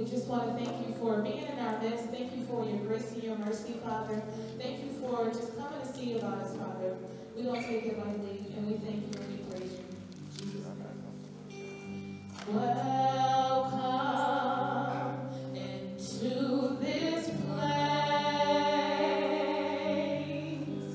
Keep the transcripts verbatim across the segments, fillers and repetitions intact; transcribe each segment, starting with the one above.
We just want to thank you for being in our midst. Thank you for your grace and your mercy, Father. Thank you for just coming to see about us, Father. We don't take it lightly, and we thank you and we praise you. In Jesus' name. Welcome into this place.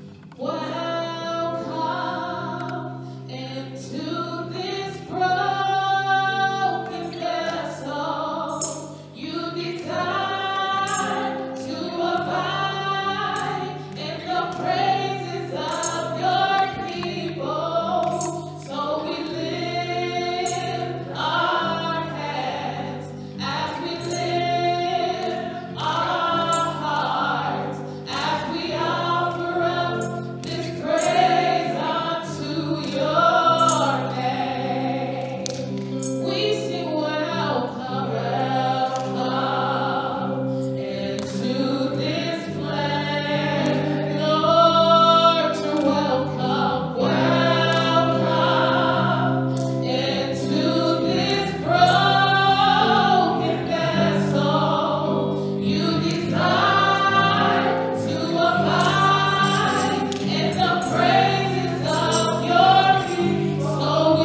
Welcome into this broken vessel. You desire to abide in the praises of your people. So we lift our hands as we lift our hearts, as we offer up this praise unto your name. We sing welcome, welcome into this place. Lord, you're welcome, welcome into this broken vessel. You desire to abide in the praises of your people. So we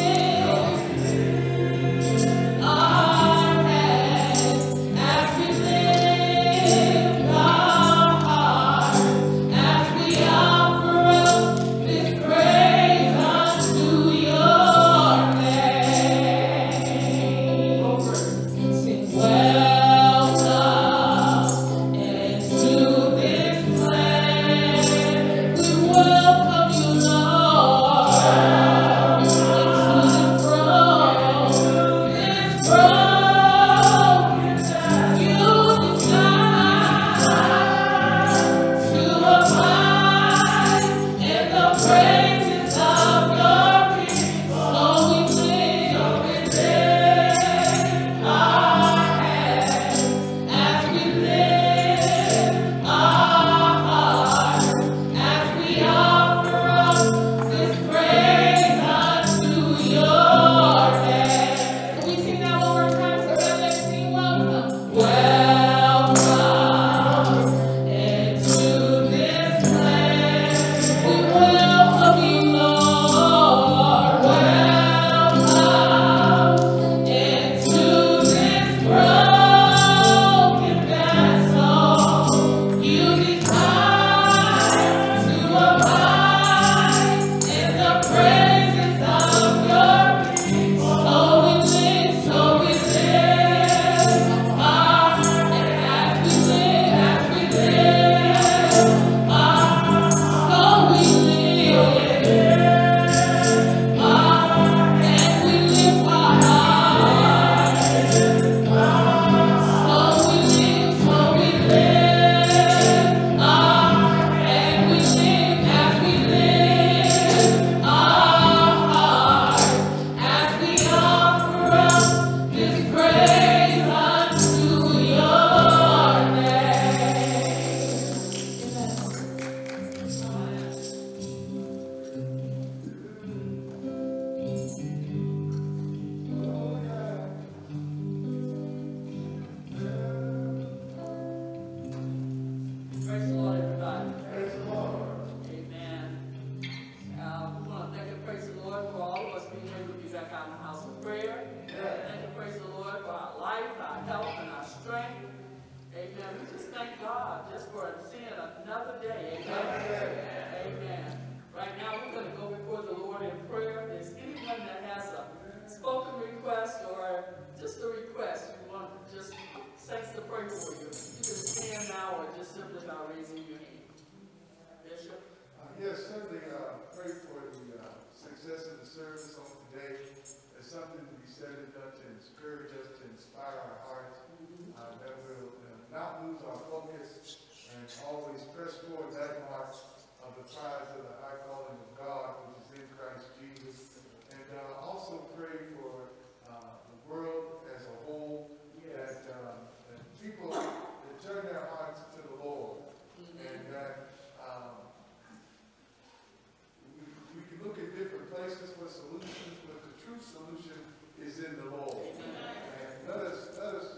lift our hands as we lift our hearts, as we offer up this praise unto your name. Sing welcome into this place. We welcome you, Lord, into this broken, this broken vessel. You desire to abide in the praises of your people. So we lift, our hands as we lift our hearts, as we offer up this praise unto your name. Can we sing that one more time together? Let's sing welcome. Welcome into this place. We welcome you, Lord. Welcome into this broken vessel. You desire to abide in the praises of your people. So we lift, so we lift our hands as we lift, as we lift our, so we lift our, and we lift our hearts. So we lift, so we lift our, and we lift as we lift our hearts, as we offer up this praise unto your Praise the Lord, everybody. Praise the Lord. Amen. Uh, we want to thank and praise the Lord for all of us being able to be back out in the house of prayer. Thank and praise the Lord for our life, our health, and our strength. Amen. We just thank God just for seeing another day. Amen. Amen. Right now, we're going to go before the Lord in prayer. If there's anyone that has a spoken request or just a request, you want to just saints to pray for you. You can stand now or just simply by raising your hand. Bishop? Uh, yes, certainly uh, pray for the uh, success of the service on today. There's something to be said and done to encourage us, to inspire our hearts, uh, that will uh, not lose our focus and always press toward that mark of the prize of the high calling of God, which is in Christ Jesus. And uh, also pray for uh, the world as a whole, that, um, that people that turn their hearts to the Lord, and that um, we, we can look at different places for solutions, but the true solution is in the Lord. And let us let us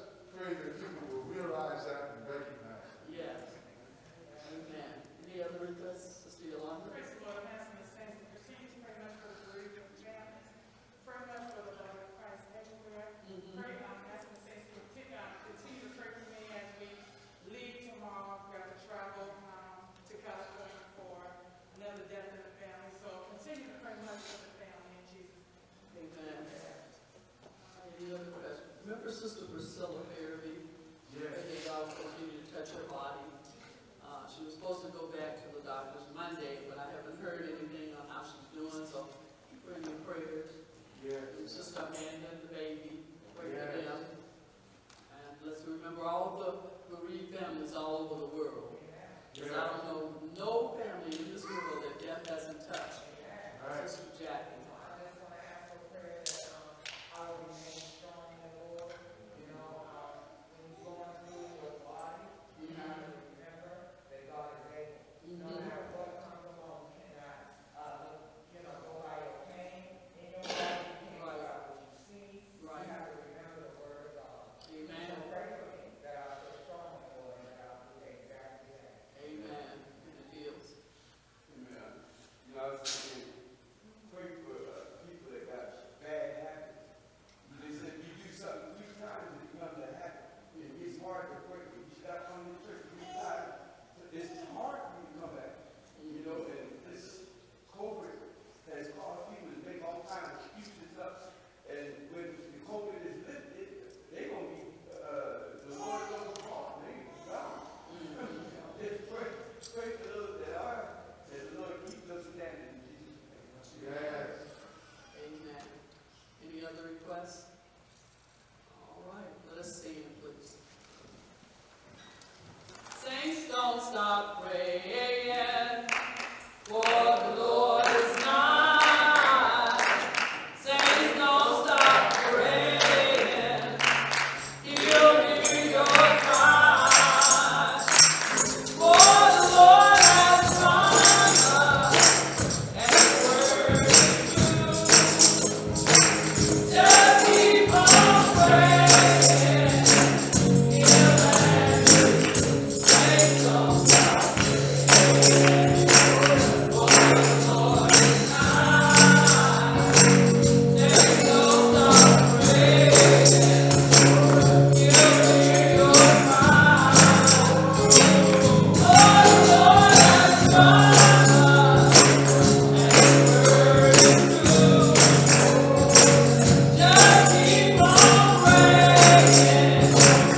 Sister Priscilla Erie. Pray that God will continue to touch her body. Uh, she was supposed to go back to the doctors Monday, but I haven't heard anything on how she's doing, so bring your prayers. Yes. Sister Amanda and the baby, pray Yes. for them. And let's remember all the bereaved families all over the world. Because I don't know no family in this world that death hasn't touched. Right. Sister Jackie. I just want to ask for prayer that um, I will remain strong in the Lord. You know, uh, when you're going through your body, you have to remember that God is able. No matter what comes along, you cannot, uh, you know, go by your pain in your body. You can't go by what you see. You have to remember the word of God. Amen. So pray for me that I will stay strong in the Lord and that I will do exactly that. Amen. In the deals. Amen. You know, I was thinking, pray for uh, people that got bad habits. They said if you do something three times, it becomes a habit. It gets hard to break. If you stop coming to church three times, it's hard for you to come back. You know, and this COVID has caused people to make all kinds of excuses up. And when the COVID is lifted, they're going to be, uh, the Lord knows all. They're going to be gone. Just pray, pray for those that are, that the Lord keeps us standing in Jesus' name. Yes. Amen. Any other requests? All right, let us stand, please. Saints, don't stop praying, for the Lord is nigh. Saints, don't stop praying, He'll hear your cry. For the Lord has promised, and His word is true. Just keep on praying, He'll answer. Saints, don't stop praying, for the Lord is nigh. Saints, don't stop praying, He'll hear your cry. For the Lord has promised, and His word is true. Just keep on praying,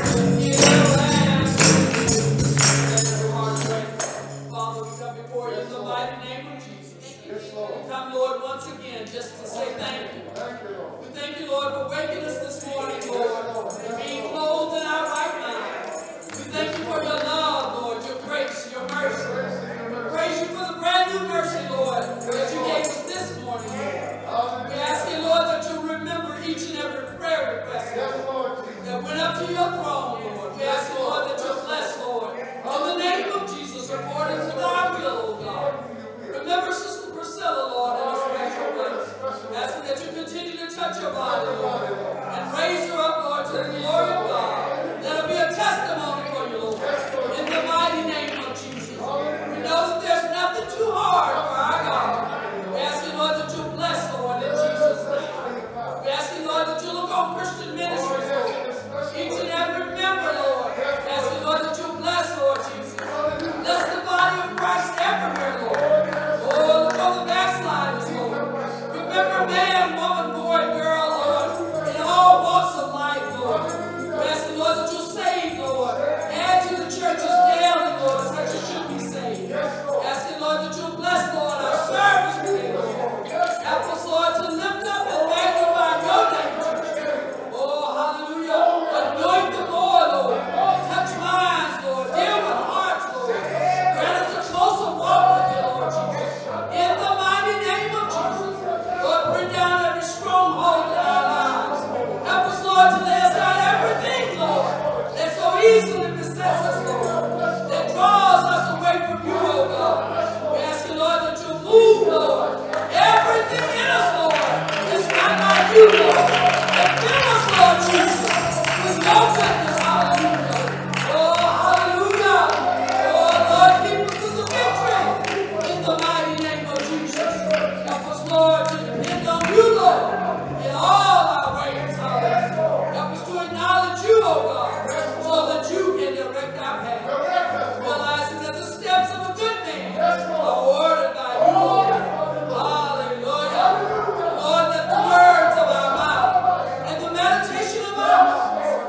He'll answer. Let your heart pray. Father, we come before you in the mighty name of Jesus. Yes, Lord. We come, Lord, once again just to say thank you. Thank you, Lord. We thank you, Lord, for waking us this morning, Lord, and being clothed in our right mind. We thank you for your love, Lord, your grace, your mercy. We praise you for the brand new mercy, Lord, that you gave us this morning, Lord. We ask you, Lord, that you remember each and every prayer request, Yes, Lord, Lord Jesus. that went up to your throne, Lord. We ask you, Lord, that you bless, Lord, in the name of Jesus, according to thy will, O God. Remember Sister Priscilla, Lord, in a special way. Asking that you continue to touch her body, Lord, and raise her up, Lord, to the glory of God. Let her be a testimony for you, Lord, in the mighty name of Jesus. We know that there's nothing too hard for our God. We ask you, Lord, that you bless, Lord, in Jesus' name. We ask you, Lord, that you look on Christian Ministries, Lord, each and every member, Lord. We ask you, Lord, that you bless, Lord Jesus. Bless the body of Christ everywhere, Lord. Oh, look on the backsliders, Lord. Remember man, woman, boy, girl, Lord, in all walks of life, Lord. We ask you, Lord, that you save, Lord. Add to the churches daily, Lord, such as should be saved. We ask you, Lord, that you bless, Lord, our service today, Lord. Help us, Lord, to lift up and magnify your name, Jesus. Oh, hallelujah. Anoint the Lord, Lord. Touch minds, Lord. Deal with hearts, Lord. Grant us a closer walk with you, Lord Jesus. In the mighty name of Jesus. Lord, bring down every stronghold in our lives. Help us, Lord, to lay aside everything, Lord, that so easily besets us, Lord, that draws us away from you, oh God. We ask you, Lord, that you move, Lord, everything in us, Lord, that's not like you, Lord. And fill us, Lord Jesus, with your goodness, hallelujah. Oh, hallelujah. Oh, Lord, keep us to the victory in the mighty name of Jesus. Help us, Lord, to depend on you, Lord, in all our ways, hallelujah. Help us to acknowledge you, oh God, so that you can direct our path. Realizing that the steps of a good man are ordered by you, Lord. Hallelujah. Lord, let the words of our mouth and the meditation of our heart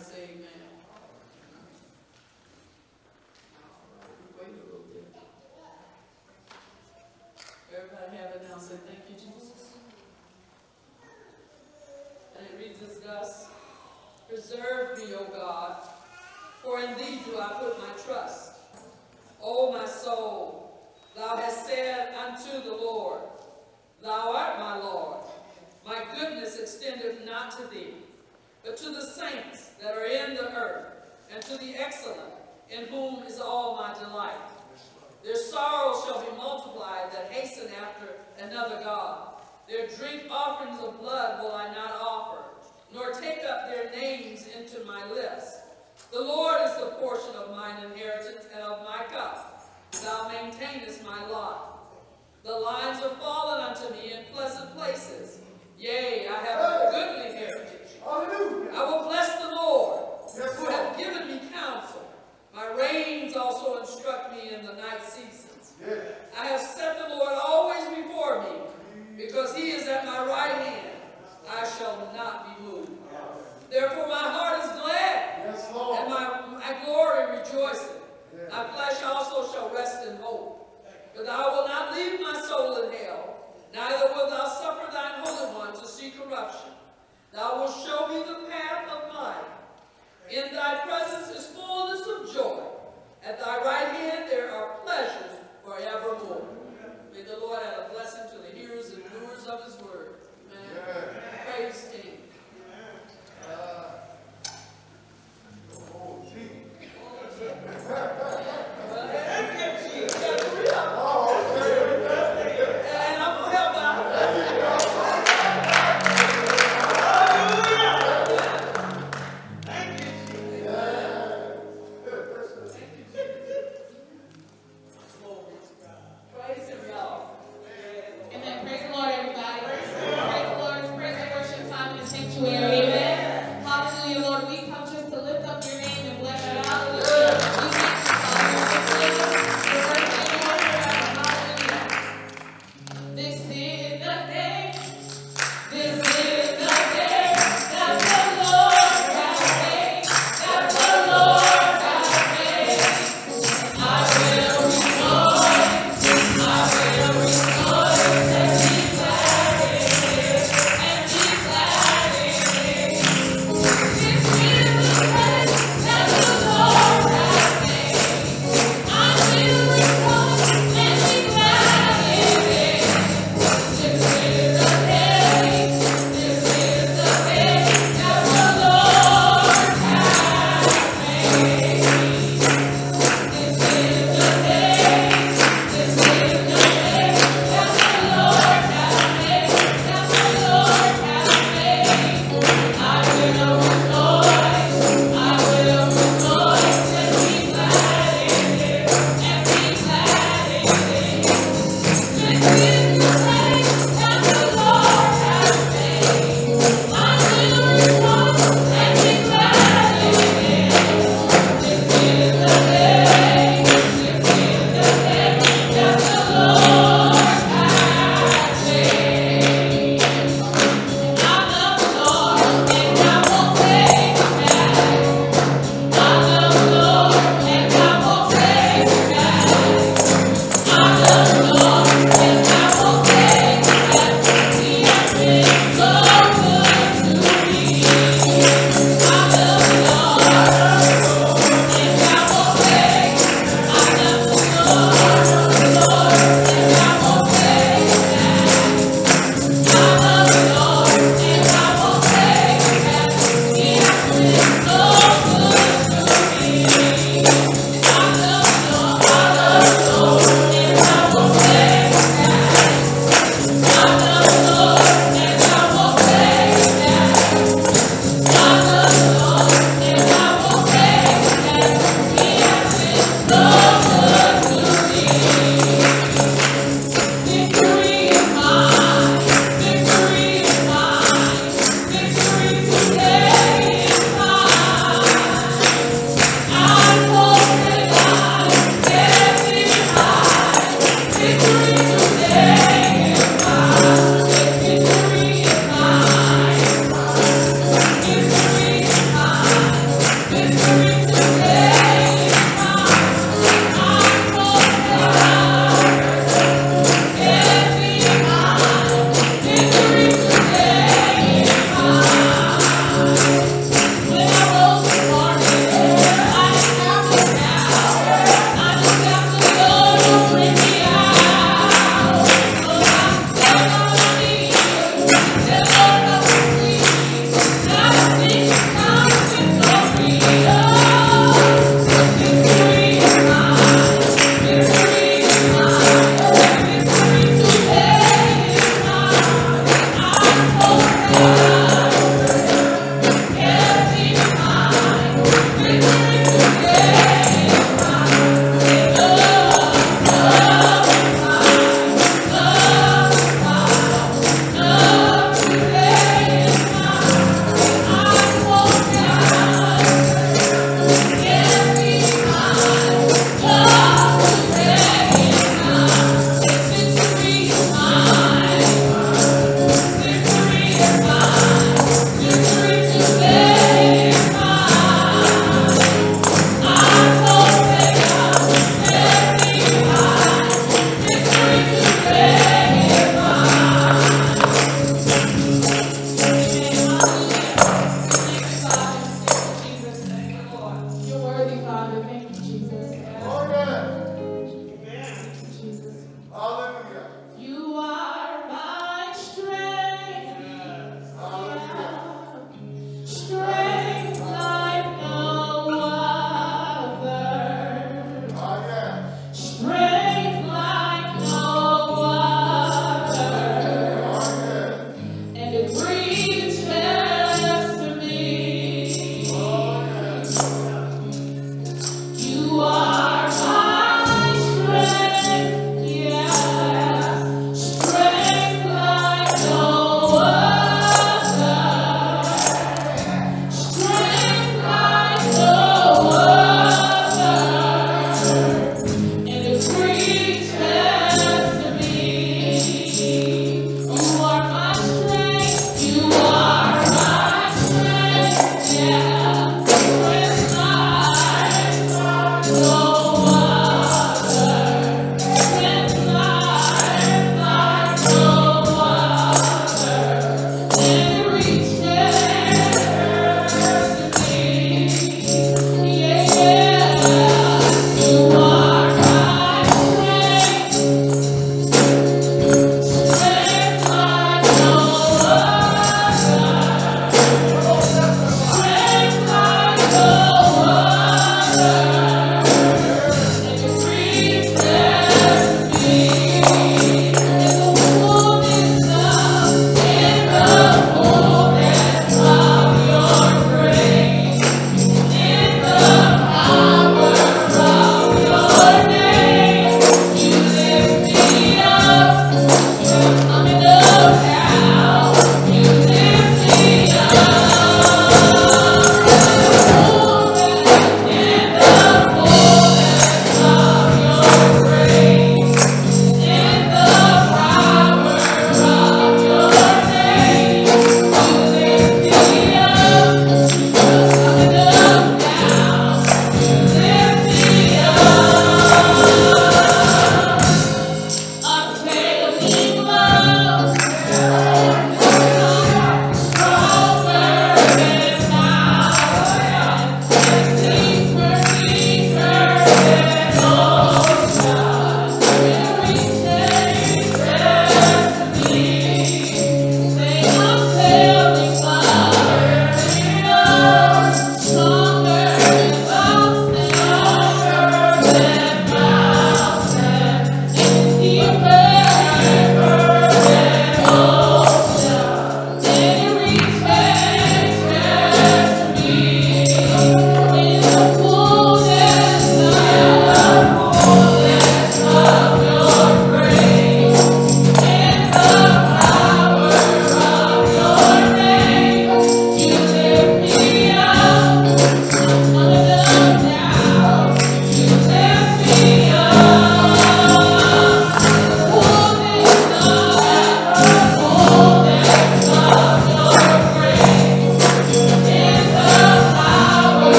to say amen. Wait a little bit. Everybody have it now. Say, thank you, Jesus. And it reads as thus: Preserve me, O God, for in thee do I put my trust. O my soul, thou hast said unto the Lord, Thou art my Lord. My goodness extendeth not to thee, but to the saints that are in the earth, and to the excellent, in whom is all my delight. Their sorrows shall be multiplied that hasten after another God. Their drink offerings of blood will I not offer, nor take up their names into my lips. The Lord is the portion of mine inheritance and of my cup. Thou maintainest my lot. The lines are fallen unto me in pleasant places. Yea, I have a goodly heritage. Hallelujah. I will bless the Lord, Yes, who Lord. hath given me counsel. My reins also instruct me in the night seasons. Yes. I have set the Lord always before me, because he is at my right hand. I shall not be moved. Therefore my heart is glad, Yes, Lord. and my, my glory rejoiceth. Yes. My flesh also shall rest in hope. For thou wilt not leave my soul in hell, neither wilt thou suffer thine Holy One to see corruption. Thou wilt show me the path of life. In thy presence is fullness of joy. At thy right hand there are pleasures forevermore. May the Lord add a blessing to the hearers and doers of his word. Amen. Yes. Praise King. Uh, oh, gee. Well, hey, you gotta hurry up. Oh, okay. And I'm going to help out. Praise him, y'all. Amen. Praise the Lord, everybody. Praise the Lord. Praise the worship time and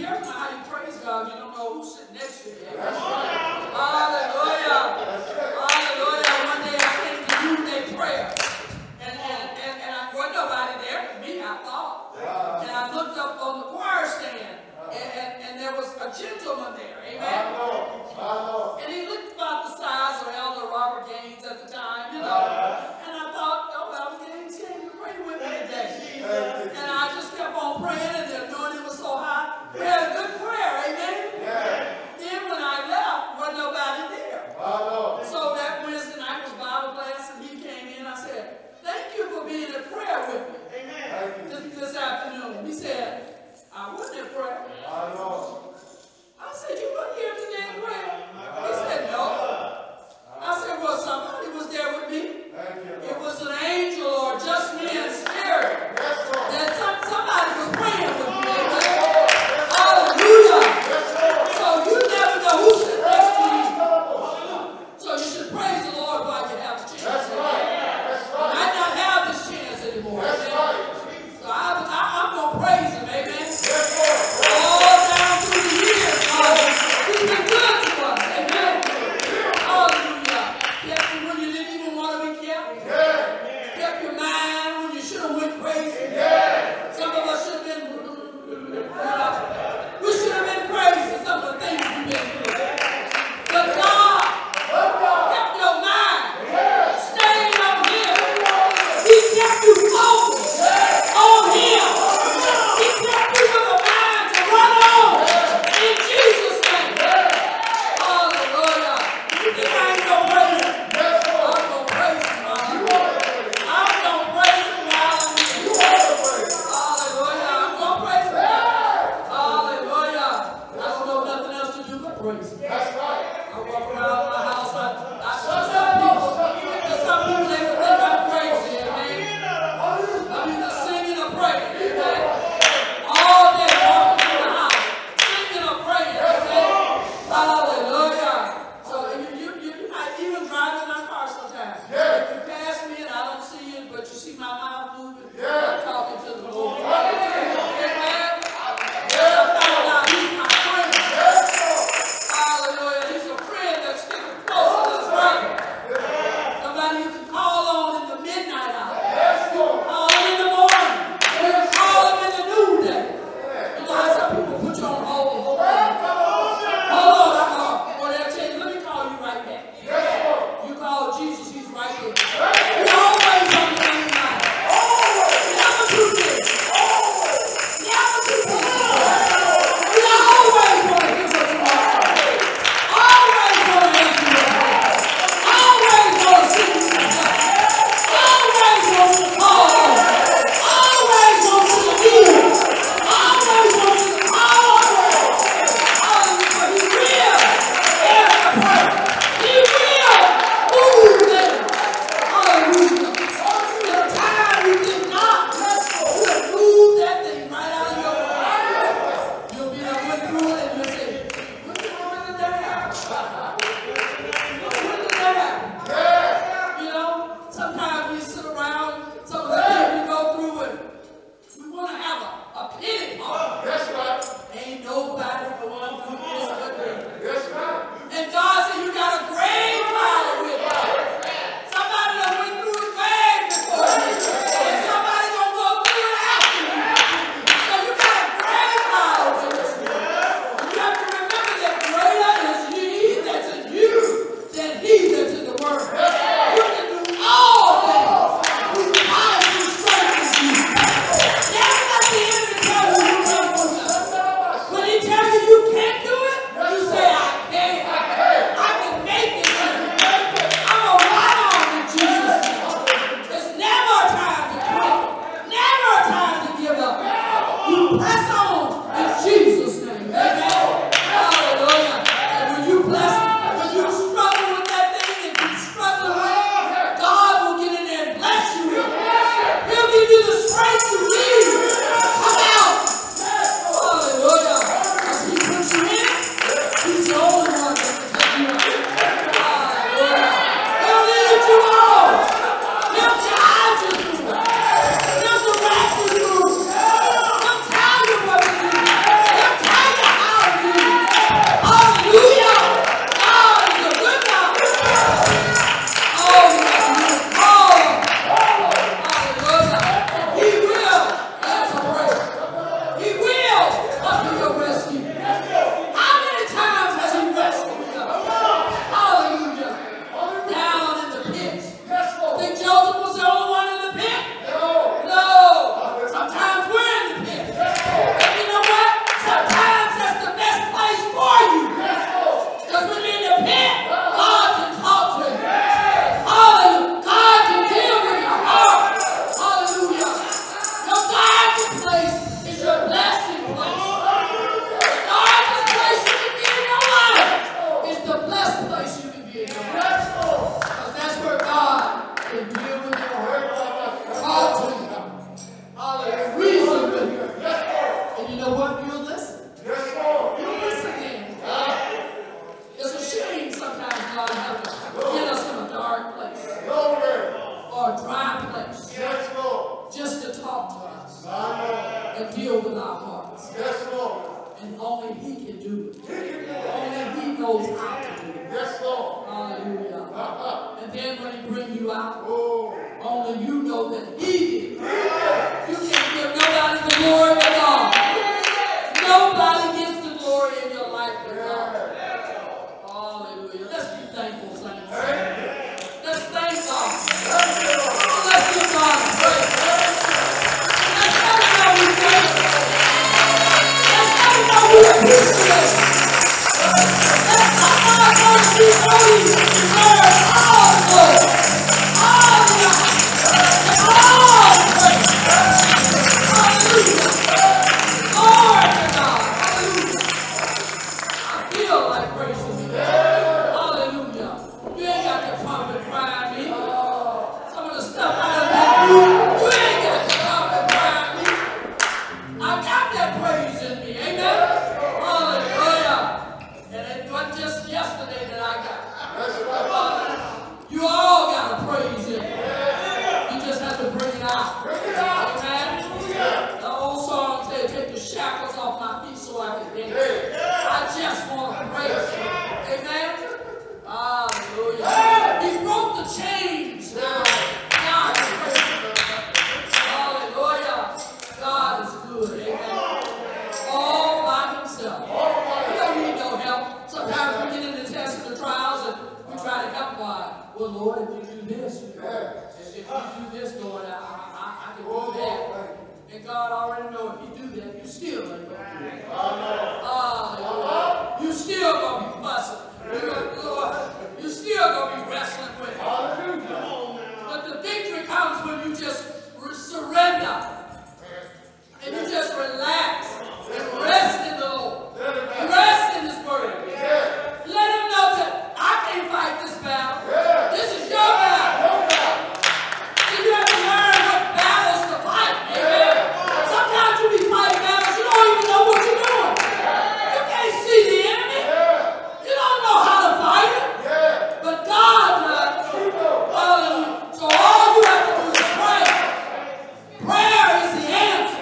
careful how you praise God. You don't know who's sitting next to you. Hallelujah. Hallelujah. One day I came to do a prayer. And, and, and, and I wasn't nobody there but me, I thought. And I looked up on the choir stand. And, and, and there was a gentleman there. Amen. And he looked about the size of Elder Robert Gaines at the time, you know. And I thought, oh, Elder Gaines came to pray with me today. And I just kept on praying, and the anointing was so high. We had a good prayer, amen? Then when I left, wasn't nobody there. So that Wednesday night was Bible class, and he came in. I said, thank you for being in prayer with me this, this afternoon. He said, I wasn't in prayer. I said, you weren't here today in prayer? He said, no. I said, well, somebody was there with me. It was an angel or just me in spirit. That some, somebody was praying with me. Hallelujah. So you never know who's sitting next to you. So you should praise the Lord while you have a chance. You might not have this chance anymore. So I, I, I'm going to praise him, amen. All down through the years, God, he's been good to us, amen. Hallelujah. Kept you when you didn't even want to be kept. Kept your mind when you should have went crazy. Some of us should have been, we should have been crazy, some of the things we've been through. But God kept your mind staying on him. He kept you focused on him. He kept you with a mind to run on in Jesus' name. Hallelujah. If I ain't gonna praise him, I'm gonna praise him while I'm here. I'm gonna praise him while I'm here. Hallelujah. I'm gonna praise him. Hallelujah. I don't know nothing else to do but praise him. I walk around my house. I, I, some people, some people they would think I'm crazy, amen. I'm either singing or praying, amen. All day walking through the house, singing or praying, amen. Hallelujah. So you, you, you, I even drive in my car sometimes. If you pass me and I don't see you, but you see my mouth moving, I'm talking to the Lord. Amen. I found out he's my friend. Hallelujah. And only He can do it. Only He knows how to do it. Yes, Lord. Hallelujah. Uh-huh. And then when He brings you out, Oh. only you know that He did. You can't give nobody the glory but God. Nobody gets the glory in your life but God. Hallelujah. Let's be thankful, saints. Let's thank God. Let's give God praise. Let's tell Him how we thank Him. Let's tell Him how we appreciate Him. Let's tell God how we holy. Deserve all glory, all the honor, and all praise. Hallelujah. Glory to God. Hallelujah. I feel like praising Him. Hallelujah. You ain't got to prophet crying me. Some of the stuff I done been through, you ain't got to prophet crying me. I got that praise in me. Amen. Hallelujah. And it wasn't just yesterday that I got. Hallelujah. You all got to praise Him. You just have to bring it out. Amen. The old song said, take the shackles off my feet so I can dance. I just want to praise Him. Amen. Hallelujah. He broke the chains. Now, God is great. Hallelujah. God is good. Amen. All by Himself. We don't need no help. Sometimes we get in the tests and the trials and we try to help God. Well, Lord, if you do this, you know, if you do this, Lord, I, I, I can do that. And God already knows if you do that, you still ain't going to do it. Hallelujah. You still going to be fussing. You Lord, you still going to be wrestling with it. But the victory comes when you just surrender. And you just relax and rest in the Lord. Rest in His word. Let Him know that I can't fight this battle. This is your battle. So you have to learn what battles to fight. Amen. Sometimes you be fighting battles, you don't even know what you're doing. You can't see the enemy. You don't know how to fight it. But God does. Hallelujah. So all you have to do is pray. Prayer is the answer.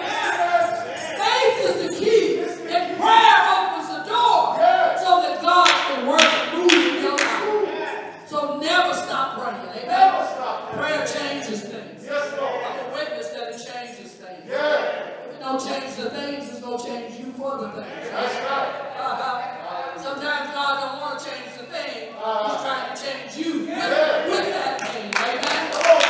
Faith is the key. And prayer opens the door so that God can work and move in your life. So never stop praying. Amen. Prayer changes things. I'm a witness that it changes things. If it don't change the things, it's going to change you for the things. Uh-huh. Sometimes God don't want to change the thing. He's trying to change you with, with that thing. Amen.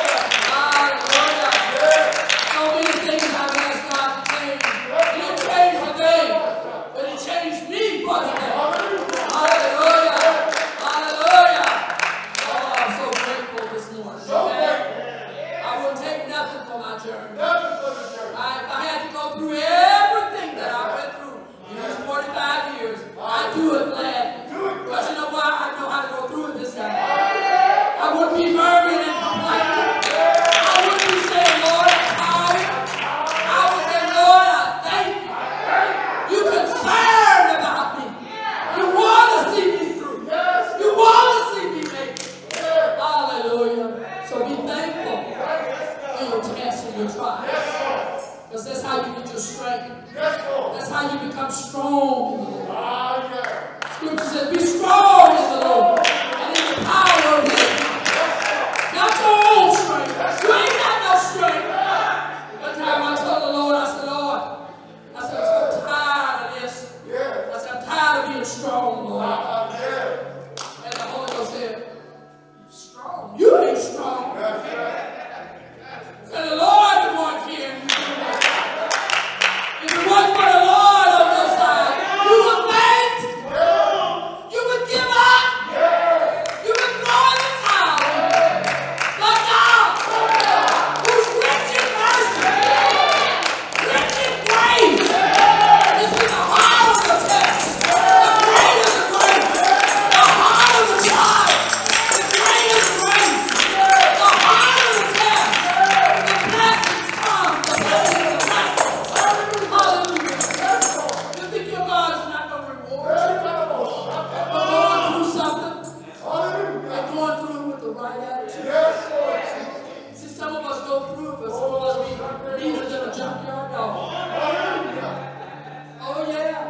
Hallelujah. So many things I've asked God to change. He didn't change the thing, but He changed me for the thing. Hallelujah. Hallelujah. Oh, I'm so grateful this morning. Amen. I wouldn't take nothing for my journey. I, if I had to go through everything that I went through in these forty-five years, I'd do it gladly. Because you know why? I know how to go through it this time. I wouldn't be murmuring and complaining. I wouldn't be saying, Lord, I'm tired. I would say, Lord, I thank you. You're concerned about me. You want to see me through. You want to see me make it. Hallelujah. So be thankful for your tests and your trials. Because that's how you get your strength. That's how you become strong in the Lord. Scripture says, be strong in the Lord and in the power of His might. Not your own strength. You ain't got no strength. One time I told the Lord, I said, Lord, I said, I'm so tired of this. I said, I'm tired of being strong, Lord. And the Holy Ghost said, strong? You ain't strong. And the Lord the one carrying you through that. If it wasn't for the Lord on your side, you would faint. You would give up. You would throw in the towel. But God, who's rich in mercy, rich in grace, is in the heart of the test. The greater the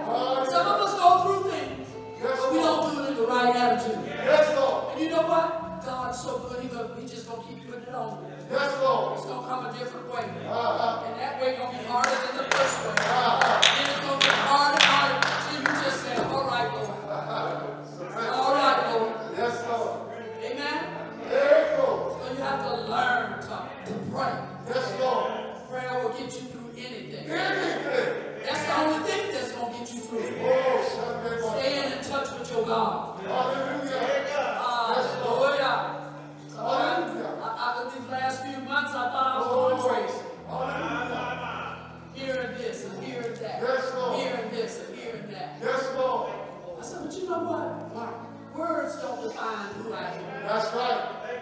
Some of us go through things, but we don't do it in the right attitude. Yes, Lord. And you know what? God's so good, he, gonna, he just going to keep putting it on. Yes, Lord. It's going to come a different way. Uh-huh. And that way going to be harder than the first way. Uh-huh. And it's going to get harder and harder until you just say, all right, Lord. Uh-huh. All right, Lord. Yes, Lord. Amen? There you go. So you have to learn to, to pray. Yes, Lord. Prayer will get you through anything. Anything. That's the only thing that's going to get you through. Oh, Sunday morning. Staying in touch with your God. Hallelujah. Hallelujah. Hallelujah. I, I, these last few months, I thought I was going crazy. Hallelujah. Hearing this and hearing that. Yes, Lord. Hearing this and hearing that. Yes, Lord. I said, but you know what? Words don't define who I am. That's right.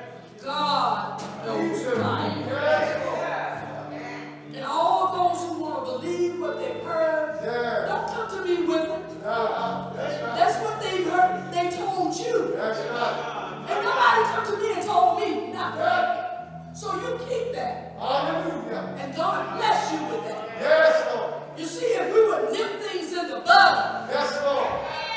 God knows who I am. Yes, Lord. And all those who want to believe what they've heard, Yeah. don't come to me with it. Uh-huh. That's right. That's what they've heard. They told you. That's right. And nobody come to me and told me nothing. Yeah. So you keep that. Hallelujah. And God bless you with that. Yes, Lord. You see, if we would nip things in the bud, Yes, Lord.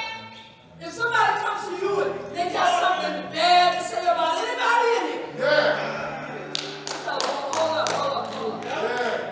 if somebody comes to you and they got something bad to say about anybody in here, Yeah. tell them, hold up, hold up, hold up. Yeah.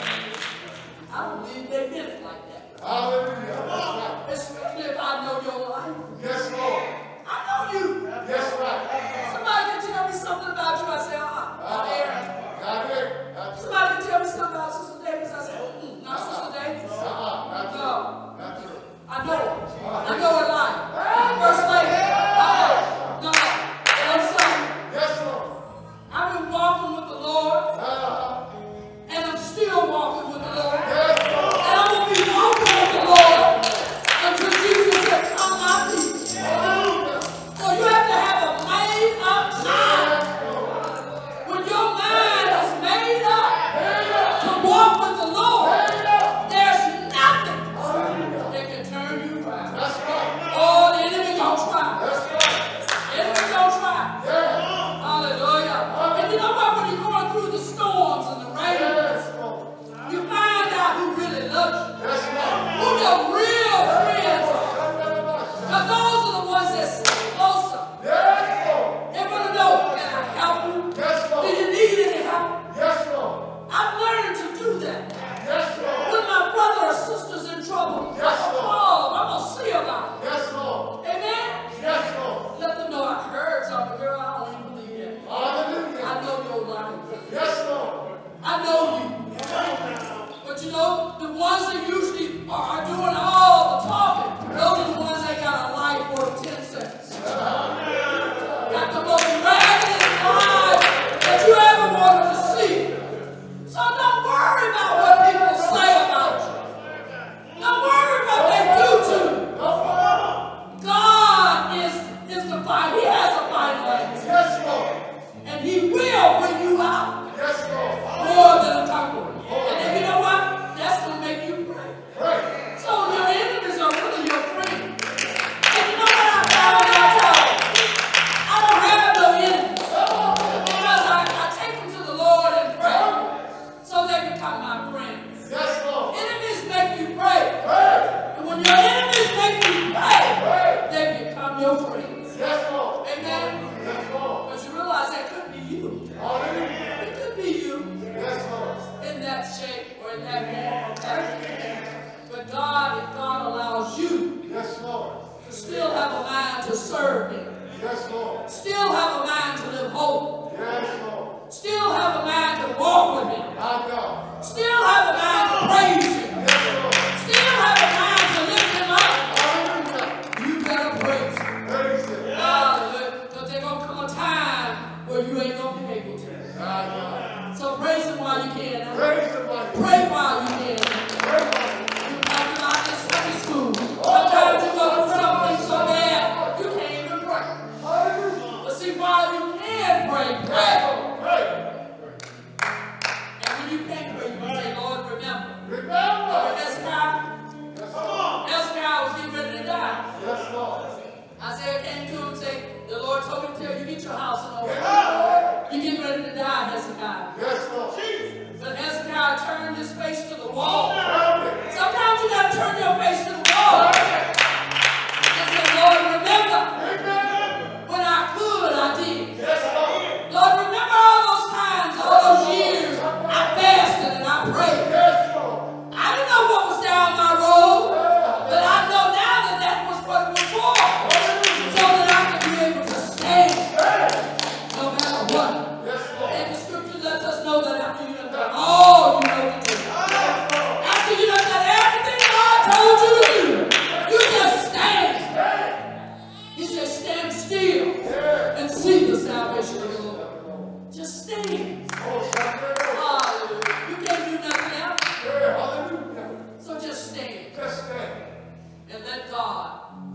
I don't believe they meant it like that. Hallelujah. That's right. Especially if I know your life. Yes, Lord. I know you. Yes, right. Somebody can tell me something about you. I say, uh-uh, not Erie. Got it. That's right. Somebody can tell me something about Sister Davis. I say, mm, not Sister Davis. Uh-uh. That's No. right. That's right. I know her. I know her life. First lady. Uh-uh. No. And so, Yes, Lord. I've been walking with the Lord, Uh-huh. and I'm still walking with the Lord. Yes, Lord. And I'm going to be walking with the Lord until Jesus said, come my feet. Hallelujah. So you have to have a made up mind. Yes, Lord. When your mind is made up Hey, up. to walk with the Lord, Hey, up. there's nothing Hallelujah. that can turn you around. That's right. Oh, the enemy gonna try. That's right. The enemy gonna try. Yeah. Hallelujah. And you know what? When you're going through the storms and the rain, Yes, Lord. you find out who really loves you. That's right. Who your real friends are. Yes, Because those are the ones that sit closer. Lord. They're going to know, can I help you? Yes, Do Lord. you need any help? Yes, Lord. I've learned to do that. Yes, Lord. When my brother or sister's in trouble, Yes, I'm going to Lord. call them. I'm going to see about it. Yes, Lord. Amen? Yes, Lord. Let them know I heard something. Girl, I don't even believe that. Hallelujah. I know your life. Yes, Lord. I know you. But you know, the ones that usually are, are doing all the talking, those are the ones that got a life worth ten cents. Got the most ragged life that you ever wanted to see. So don't worry about what people say about you. Don't worry what they do to you. God is, is the final. He has a final answer. Yes, Lord. And he will bring you out Yes, Lord. more than a conqueror. And then you know what? That's going to make you pray. Pray. So your enemies are really your friends. And you know what I found out? I don't have no enemies. Because I, I take them to the Lord and pray. So they become my friends. Yes, Lord. Enemies make you pray. Pray. And when your enemies make you pray, Pray. they become your friends. Yes, Lord. Amen? Yes, Lord. But you realize that could be you. Hallelujah. It could be you. Yes, Lord. In that shape or in that form or fashion. But God, if God allows you Yes, Lord. to still have a mind to serve Him, Yes, Lord. still have a mind to live holy, Yes, Lord. still have a mind to walk with Him, My God. still have a mind to praise Him, Yes, Lord. still have a mind to lift Him up, Hallelujah. you better praise Him. Praise Him. Hallelujah. Because there's going to come a time where you ain't going to be able to. My God. So praise Him while you can. Huh? Praise Him, my God. Pray while you can. Praise Him. You talking about this Sunday school. Sometimes you go through something so bad, you can't even pray. Hallelujah. But see, while you can pray, pray. Pray. And when you can't pray, you can say, Lord, remember. Remember. Hezekiah, Yes, Lord. Hezekiah was getting ready to die. Yes, Lord. Isaiah came to him and said, the Lord told me to tell you, get your house in order. Yes, You're getting ready to die, Hezekiah. Lord. But Hezekiah turned his face to the wall. Yes, Sometimes you got to turn your face to the wall.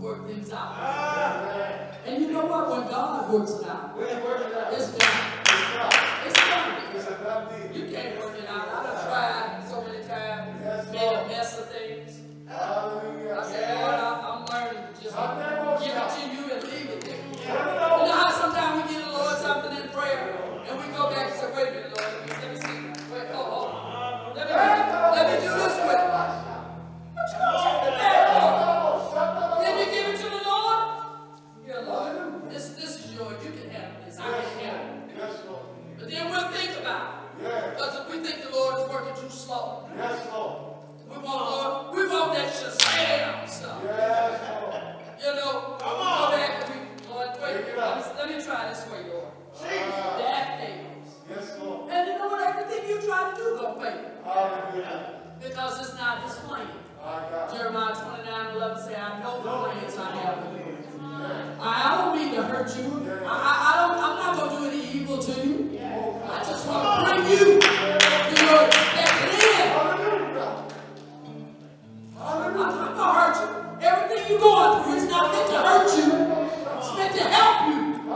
work things out. And you know what? When God works it out, it's done. It's done. You can't work it out. I've tried so many times, made a mess of things. I said, Lord, I'm learning to just give it to you and leave it there. You know how sometimes we give the Lord something in prayer, and we go back and say, wait a minute, Lord, let me, let me see. Wait, hold on. Let me, let me do this with it. What you going to take the bag for? Then you give it to the Lord. Yeah, Lord, this, this is yours. You can handle this. I can handle it. But then we'll think about it. Because if we think the Lord is working too slow. Yes, Lord. We want, Lord, we want that Shazam stuff. Yes, Lord. You know, we go back and we, Lord, wait, let me, let me try this way, Lord. That fails. Yes, Lord. And you know what? Everything you try to do gonna fail. Hallelujah. Because it's not His plan. Jeremiah twenty-nine eleven say, I know the plans I have for you. I don't mean to hurt you. I, I, I don't, I'm not going to do any evil to you. I just want to bring you to your expected end. I'm not going to hurt you. Everything you're going through is not meant to hurt you. It's meant to help you.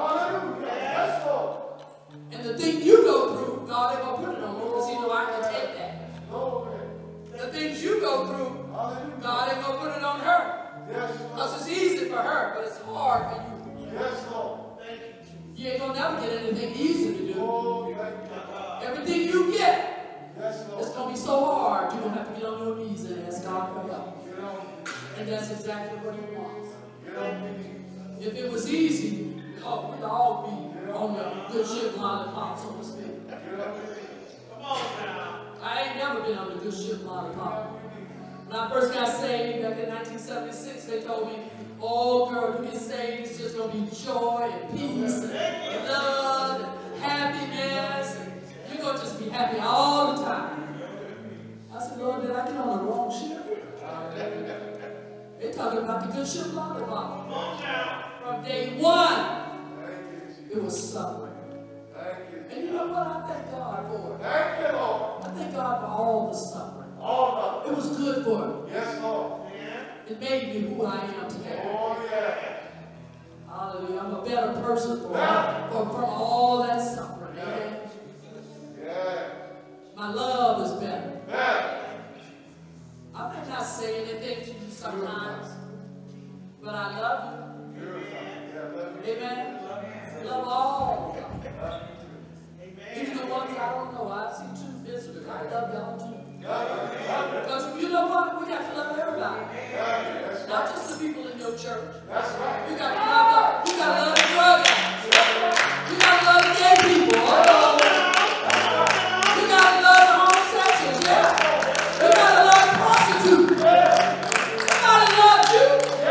And the thing you go through, God ain't going to put it on me because He know I can take that. The things you go through, God ain't going to put it on her. Because it's easy for her, but it's hard for you. Yes, Lord. You ain't going to never get anything easy to do. Everything you get, it's going to be so hard, you're going to have to get on your knees and ask God for help. And that's exactly what He wants. If it was easy, oh, we'd all be on the good ship lollipop, so to speak. Come on now. I ain't never been on the good ship lollipop. When I first got saved back in nineteen seventy-six, they told me, oh girl, you get saved, it's just going to be joy and peace and love and happiness. And you're going to just be happy all the time. I said, Lord, did I get on the wrong ship? They're talking about the good ship lollipop. From day one, it was suffering. And you know what? I thank God for it. Thank you, Lord. I thank God for all the suffering. All of It was good for me. it. Yes, Lord. It made me who I am today. Oh, yeah. Hallelujah. I'm a better person for, for from all that suffering. Amen. Yeah. My love is better. Yeah. I may not say anything to you sometimes, but I love you. Amen. I love all of you. Even the ones I don't know. I see two visitors. I love y'all too. Because you know what? We got to love everybody. Not just the people in your church. That's right. You got to love the, you got to love the drug addicts. You got to love the gay people. Oh, you got to love the homosexuals. Yeah. You got to love the prostitutes. Somebody loves you.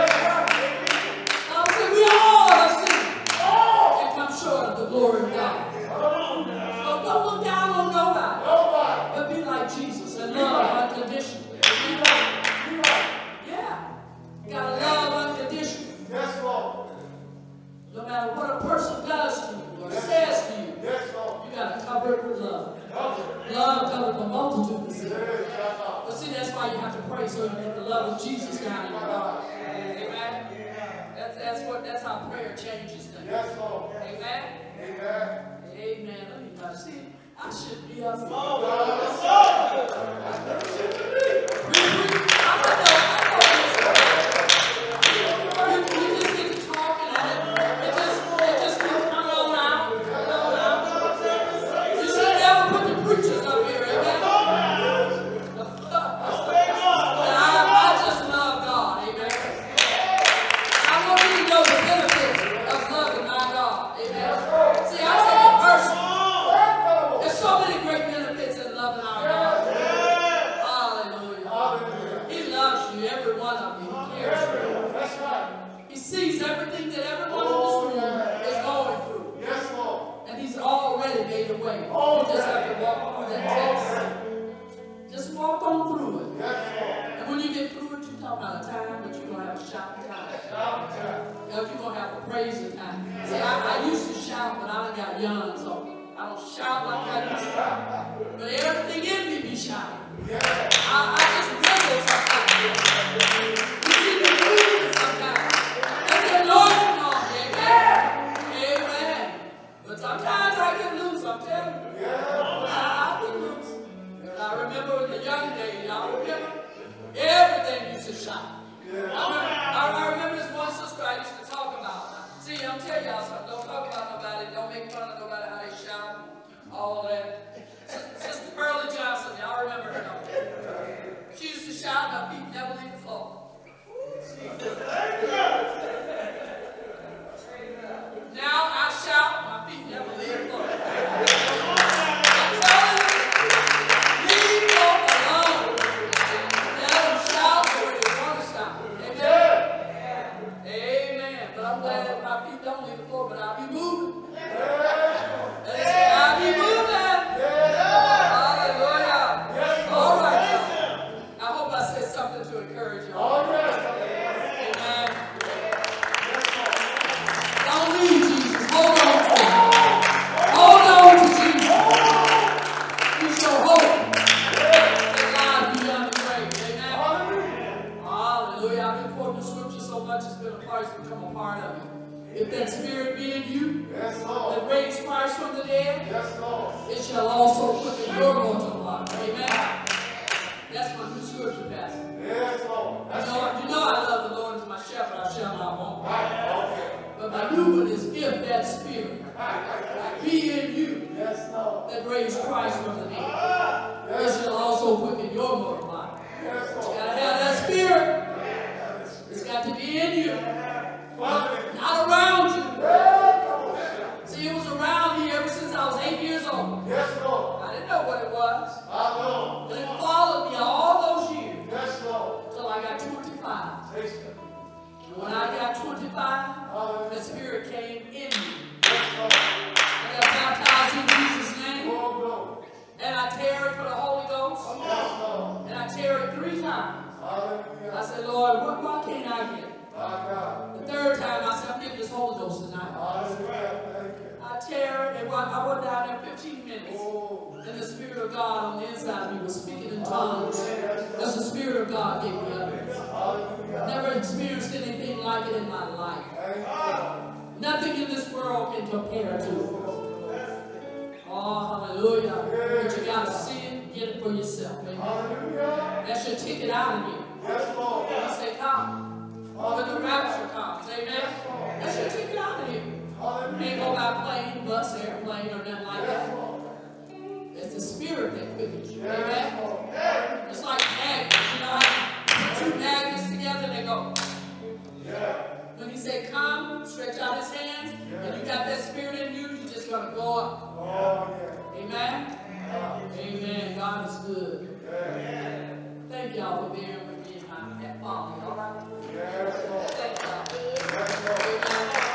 I'm saying we all have sinned and come short of the glory of God. So don't look down on nobody. But be like Jesus and love unconditionally. Yeah. You got to love unconditionally. Yes, Lord. No matter what a person does to you or says to you, Yes, Lord. you got to cover it with love. Love covers a multitude of sins. But see, that's why you have to pray so you get the love of Jesus down in your heart. Amen? That's, that's, what, that's how prayer changes things. Yes, Lord. Amen? Amen. Amen. Let me touch. See, I should be up here. Oh, yes, Yeah. much as been a part, it's become a part of you. If that spirit be in you, Yes, Lord. that raised Christ from the dead, Yes, Lord. it shall also quicken your mortal body. Amen. That's my new scripture, Pastor. Yes, Lord. You know, you know I love the Lord as my shepherd, I shall not want. Right. Okay. But my new one is if that spirit be in you, Yes, Lord. that raised Christ from the dead, it shall also quicken your mortal body. Yes, You Lord. gotta have that spirit. It's got to be in you, not around you. See, it was around me ever since I was eight years old. Yes, Lord. I didn't know what it was, I know. but it followed me all those years Yes, Lord. until I got twenty-five. Taste it. And when I got twenty-five, Hallelujah. the spirit came in me. Yes, Lord. I got baptized in Jesus' name, Oh, Lord. and I tarried for the Holy Ghost, Yes, Lord. and I tarried three times. I Hallelujah. said, Lord, what more can I get? My God. The third time, I said, I'm getting this Holy Ghost tonight. Hallelujah. Thank you. I tarried, and I went down there fifteen minutes, Oh. and the Spirit of God on the inside of me was speaking in tongues, because the Spirit of God gave me utterance. Hallelujah. Never experienced anything like it in my life. Thank you. Nothing in this world can compare to it. Oh, hallelujah. But you got to see it, get it for yourself. Amen. Hallelujah. That's your ticket out of here. Yes, Lord. When he say come, when the rapture comes, amen. That's your ticket out of here. Hallelujah. Ain't go by plane, bus, airplane, or nothing like Yes, that. Lord. It's the Spirit that quickens you. Yes, Amen. Lord. It's like magnets. You know how you put two magnets together and they go. Yeah. When he say come, stretch out his hands, and you got that Spirit in you, you're just going to go up. Oh, yeah. Amen. Amen. God is good. Yeah. Thank y'all for being with me in my that folly. All right. Yes, Lord. Thank y'all. Yes, Lord. Amen.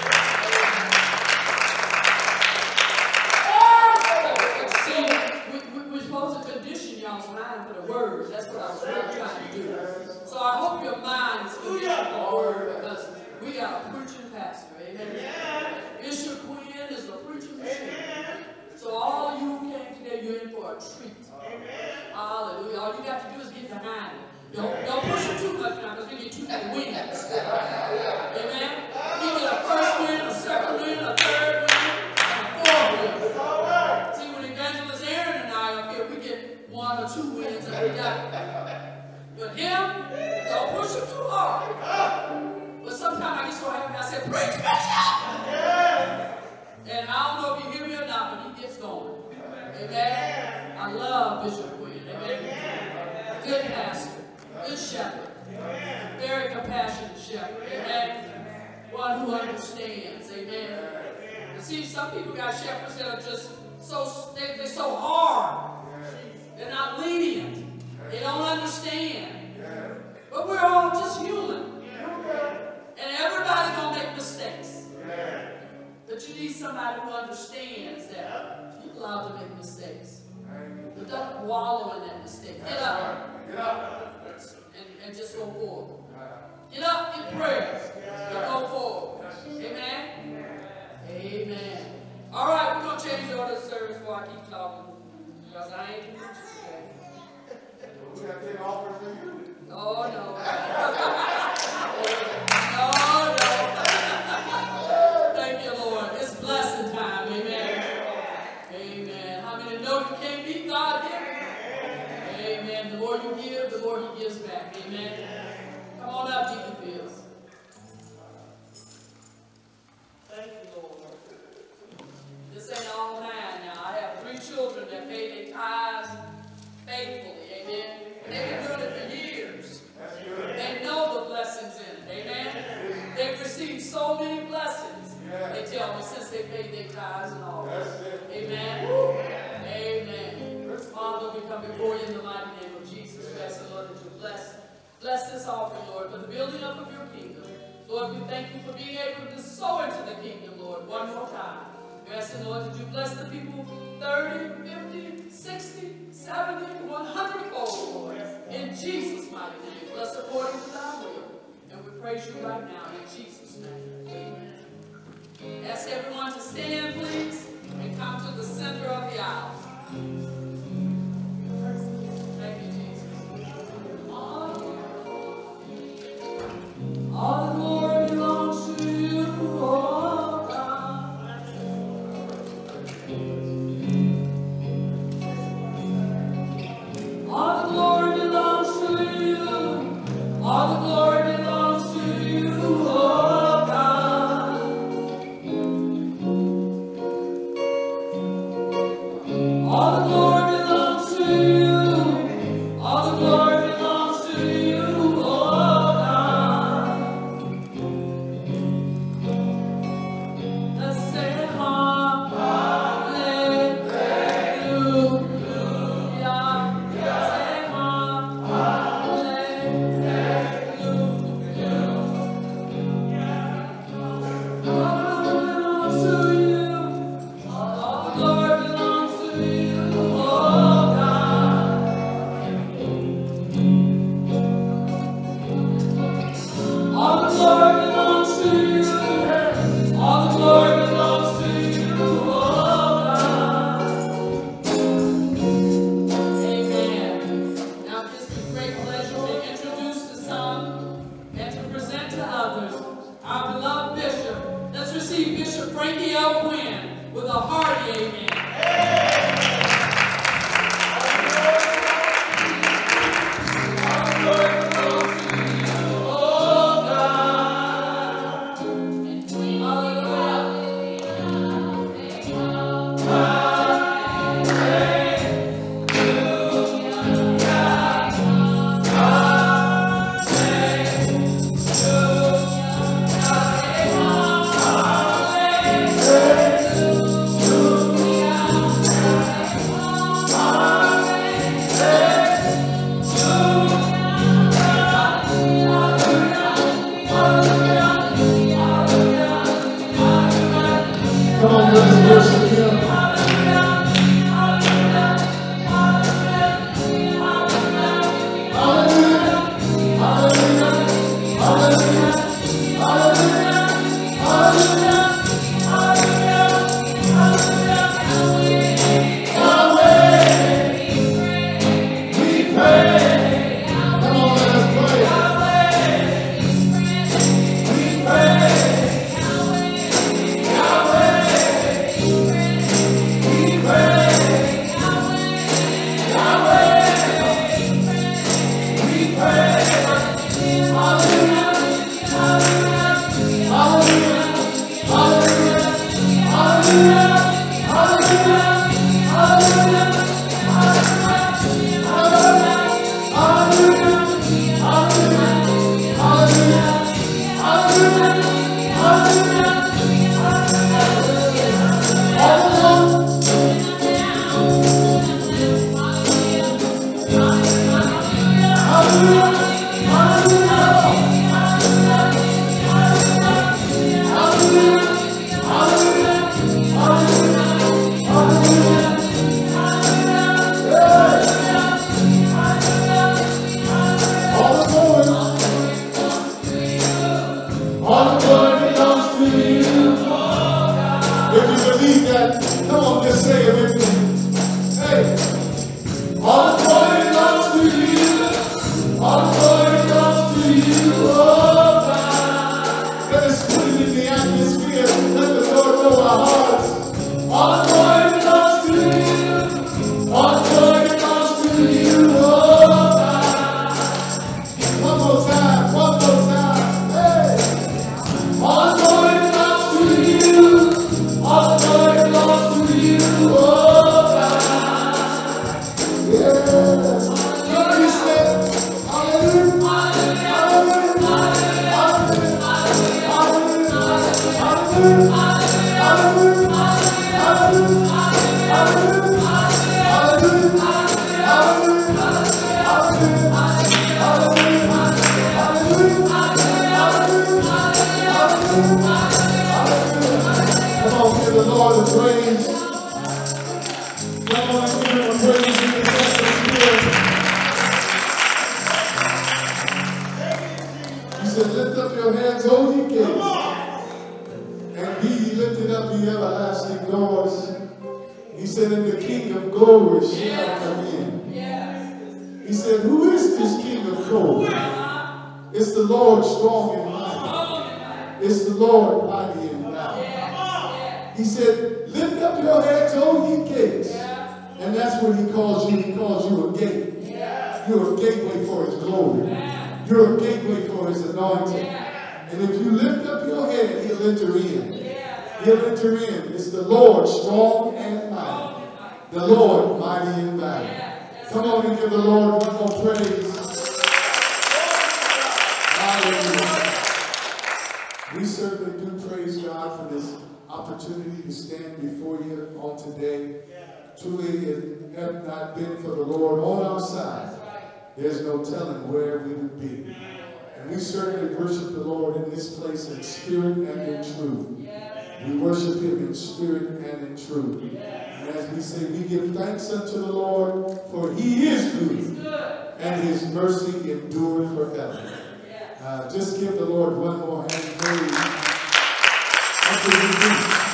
See, we, we, we're supposed to condition y'all's mind for the word. That's what I was really trying to do. So I hope your mind is conditioned for the word, because we got a preaching pastor. Amen. Bishop Quinn is a preaching machine. So all of you who came today, you're in for a treat. Hallelujah. All you got to do is get behind it. Don't, don't push it too much now, because we get too many wins. Amen. You get a first win, a second win, a third win, and a fourth win. See, when Evangelist Aaron and I are here, we get one or two wins and we got it. But him, don't push him too hard. But sometimes I get so happy, I say, preach, Bishop! And I don't know if you hear me or not, but he gets going. Amen. I love Bishop Quinn. Amen. Good pastor. Good shepherd. Very compassionate shepherd. Amen. One who understands. Amen. And see, some people got shepherds that are just so, they, they're so hard. They're not lenient. They don't understand. But we're all just human. And everybody gonna make mistakes. But you need somebody who understands that you're allowed to make mistakes. But don't wallow in that mistake. Get up. Get up. And, and just go forward. Get up in prayer and go forward. Amen? Amen. All right, we're going to change the order of service before I keep talking. Because I ain't preaching today. We got to take offers for you. Oh, no. No, no. Thank you, Lord. It's blessing time. Amen. Amen. How many know you can't beat God here? Amen. The more you give, the more he gives back. Amen. Come on up, Deacon Fields. Thank you, Lord. This ain't all mine now. I have three children that pay their tithes faithfully. Amen. They've been doing it for years. They know the blessings in it. Amen. They've received so many blessings. They tell me since they paid their tithes and all. Amen. Amen. Father, we come before you in the mighty name of Jesus. We ask the Lord that you bless, bless this offering, Lord, for the building up of your kingdom. Lord, we thank you for being able to sow into the kingdom, Lord, one more time. We ask the Lord that you bless the people thirty, fifty, sixty, seventy, one hundred fold, Lord. In Jesus' mighty name. Bless according to thy will. And we praise you right now in Jesus' name. Amen. Ask everyone to stand, please, and come to the center of the aisle. Thank you, Jesus. All the Quinn with a hearty amen. There's no telling where we would be. And we certainly worship the Lord in this place in spirit and in truth. We worship him in spirit and in truth. And as we say, we give thanks unto the Lord, for he is good, and his mercy endureth forever. Uh, just give the Lord one more hand. praise. That's what we do.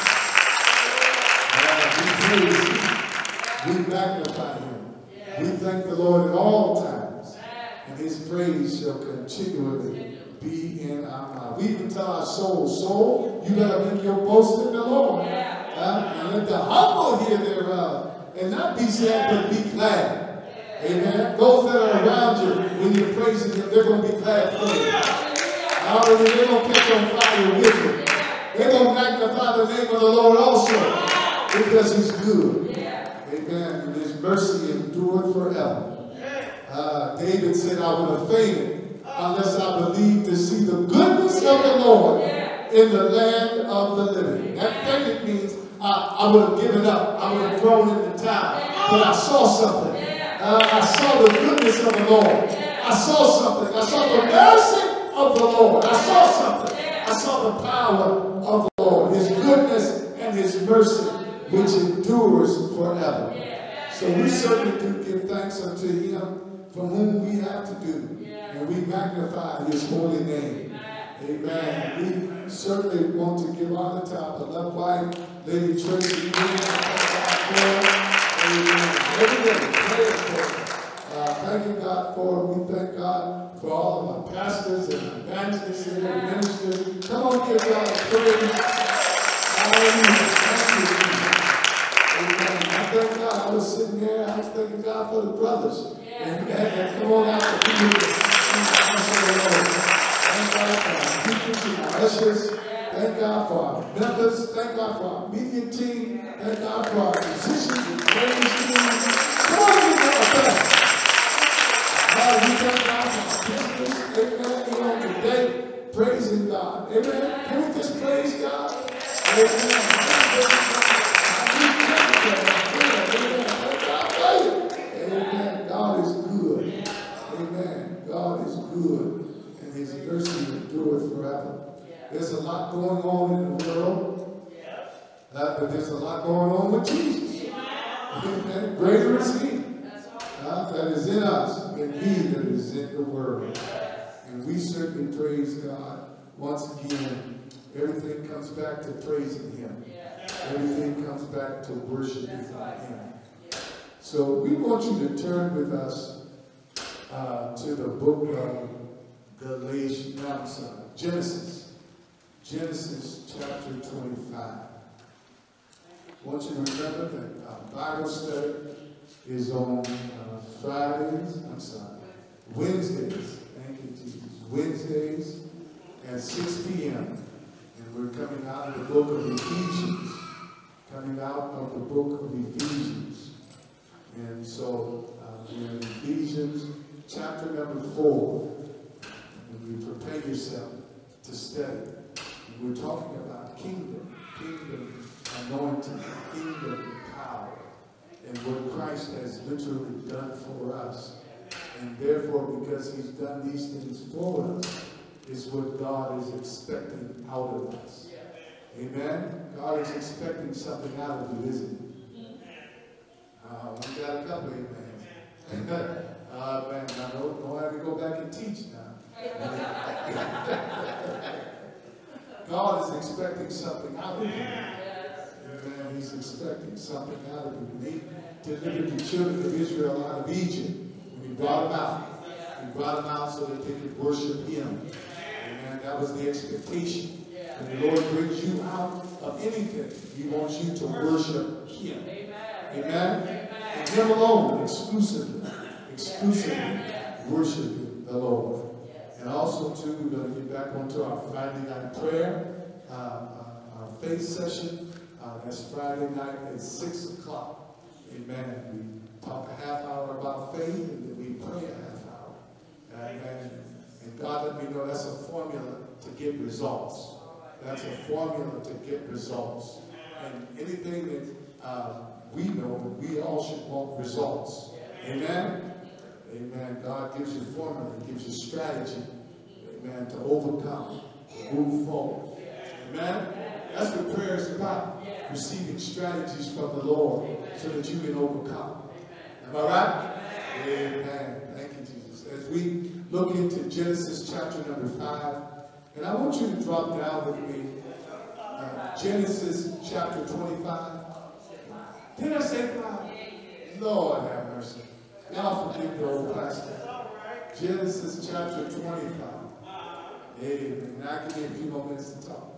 Uh, we praise him. We magnify him. We thank the Lord at all times. And his praise shall continually be in our mouth. We even tell our soul, soul, you better make your boast in the Lord. Uh, and let the humble hear thereof. And not be sad, but be glad. Amen. Those that are around you, when you're praising him, they're going to be glad for you. Hallelujah. They're going to catch on fire with you. They're going to magnify the name of the Lord also. Because he's good. Amen. And his mercy endured forever. Uh, David said, I would have fainted unless I believed to see the goodness of the Lord in the land of the living. That fainted means I, I would have given up. I would have thrown in the towel. But I saw something. Uh, I saw the goodness of the Lord. I saw something. I saw the mercy of the Lord. I saw something. I saw the power of the Lord. His goodness and his mercy, which endures forever. So we certainly do give thanks unto him from whom we have to do. And we magnify his holy name. Amen. We certainly want to give honor to our beloved wife, Lady Tracy. Amen. Every day, pray for her. Uh, thanking God for her. We thank God for all of our pastors and evangelists and ministers. Come on, give God a praise. Hallelujah. Thank you, Jesus. Amen. I thank God. I was sitting there. I was thanking God for the brothers. And, and, and come on out to be here. Thank God for our teachers and our ushers. Thank God for our members. Thank God for our media team. Thank God for our musicians and praise team. Come on, give God a best. God, we thank God for our business. Amen. Even on today, praising God. Amen. Can we just praise God? Amen. Amen. God is good. Amen. God is good. And his mercy endureth forever. There's a lot going on in the world, uh, but there's a lot going on with Jesus. Amen. Greater is he uh, that is in us than he that is in the world. And we certainly praise God. Once again, everything comes back to praising him. Everything comes back to worshiping him. So we want you to turn with us uh, to the book of Galatians, no, I'm sorry, Genesis. Genesis chapter twenty-five. I want you to remember that our Bible study is on uh, Fridays, I'm sorry, Wednesdays, thank you Jesus, Wednesdays at six p m And we're coming out of the book of Ephesians, coming out of the book of Ephesians. And so uh, we're in Ephesians chapter number four, and you prepare yourself to study. We're talking about kingdom, kingdom anointing, kingdom power, and what Christ has literally done for us. And therefore, because he's done these things for us, is what God is expecting out of us. Amen? God is expecting something out of you, isn't he? Uh, we got a couple of amens. uh, man, I don't, don't have to go back and teach now. God is expecting something out of you. Amen. He's expecting something out of you. When he delivered the children of Israel out of Egypt, when he brought them out, he brought them out so that they could worship him. Amen. That was the expectation. When the Lord brings you out of anything, he wants you to worship him. Amen. And him alone, exclusively, exclusively worshiping the Lord. And also, too, we're going to get back onto our Friday night prayer, uh, uh, our faith session. Uh, that's Friday night at six o'clock. Amen. We talk a half hour about faith, and then we pray a half hour. Amen. And God let me know that's a formula to get results. That's a formula to get results. And anything that uh, we know, we all should want results. Amen. Amen. God gives you formula, gives you strategy, amen, to overcome, to move forward. Amen. That's what prayer is about. Receiving strategies from the Lord so that you can overcome. Am I right? Amen. Thank you, Jesus. As we look into Genesis chapter number five, And I want you to drop down with me uh, Genesis chapter twenty-five. Did I say five? Lord have mercy. Y'all forgive the old pastor. Genesis chapter twenty-five. Amen. Now I can give a few more minutes to talk.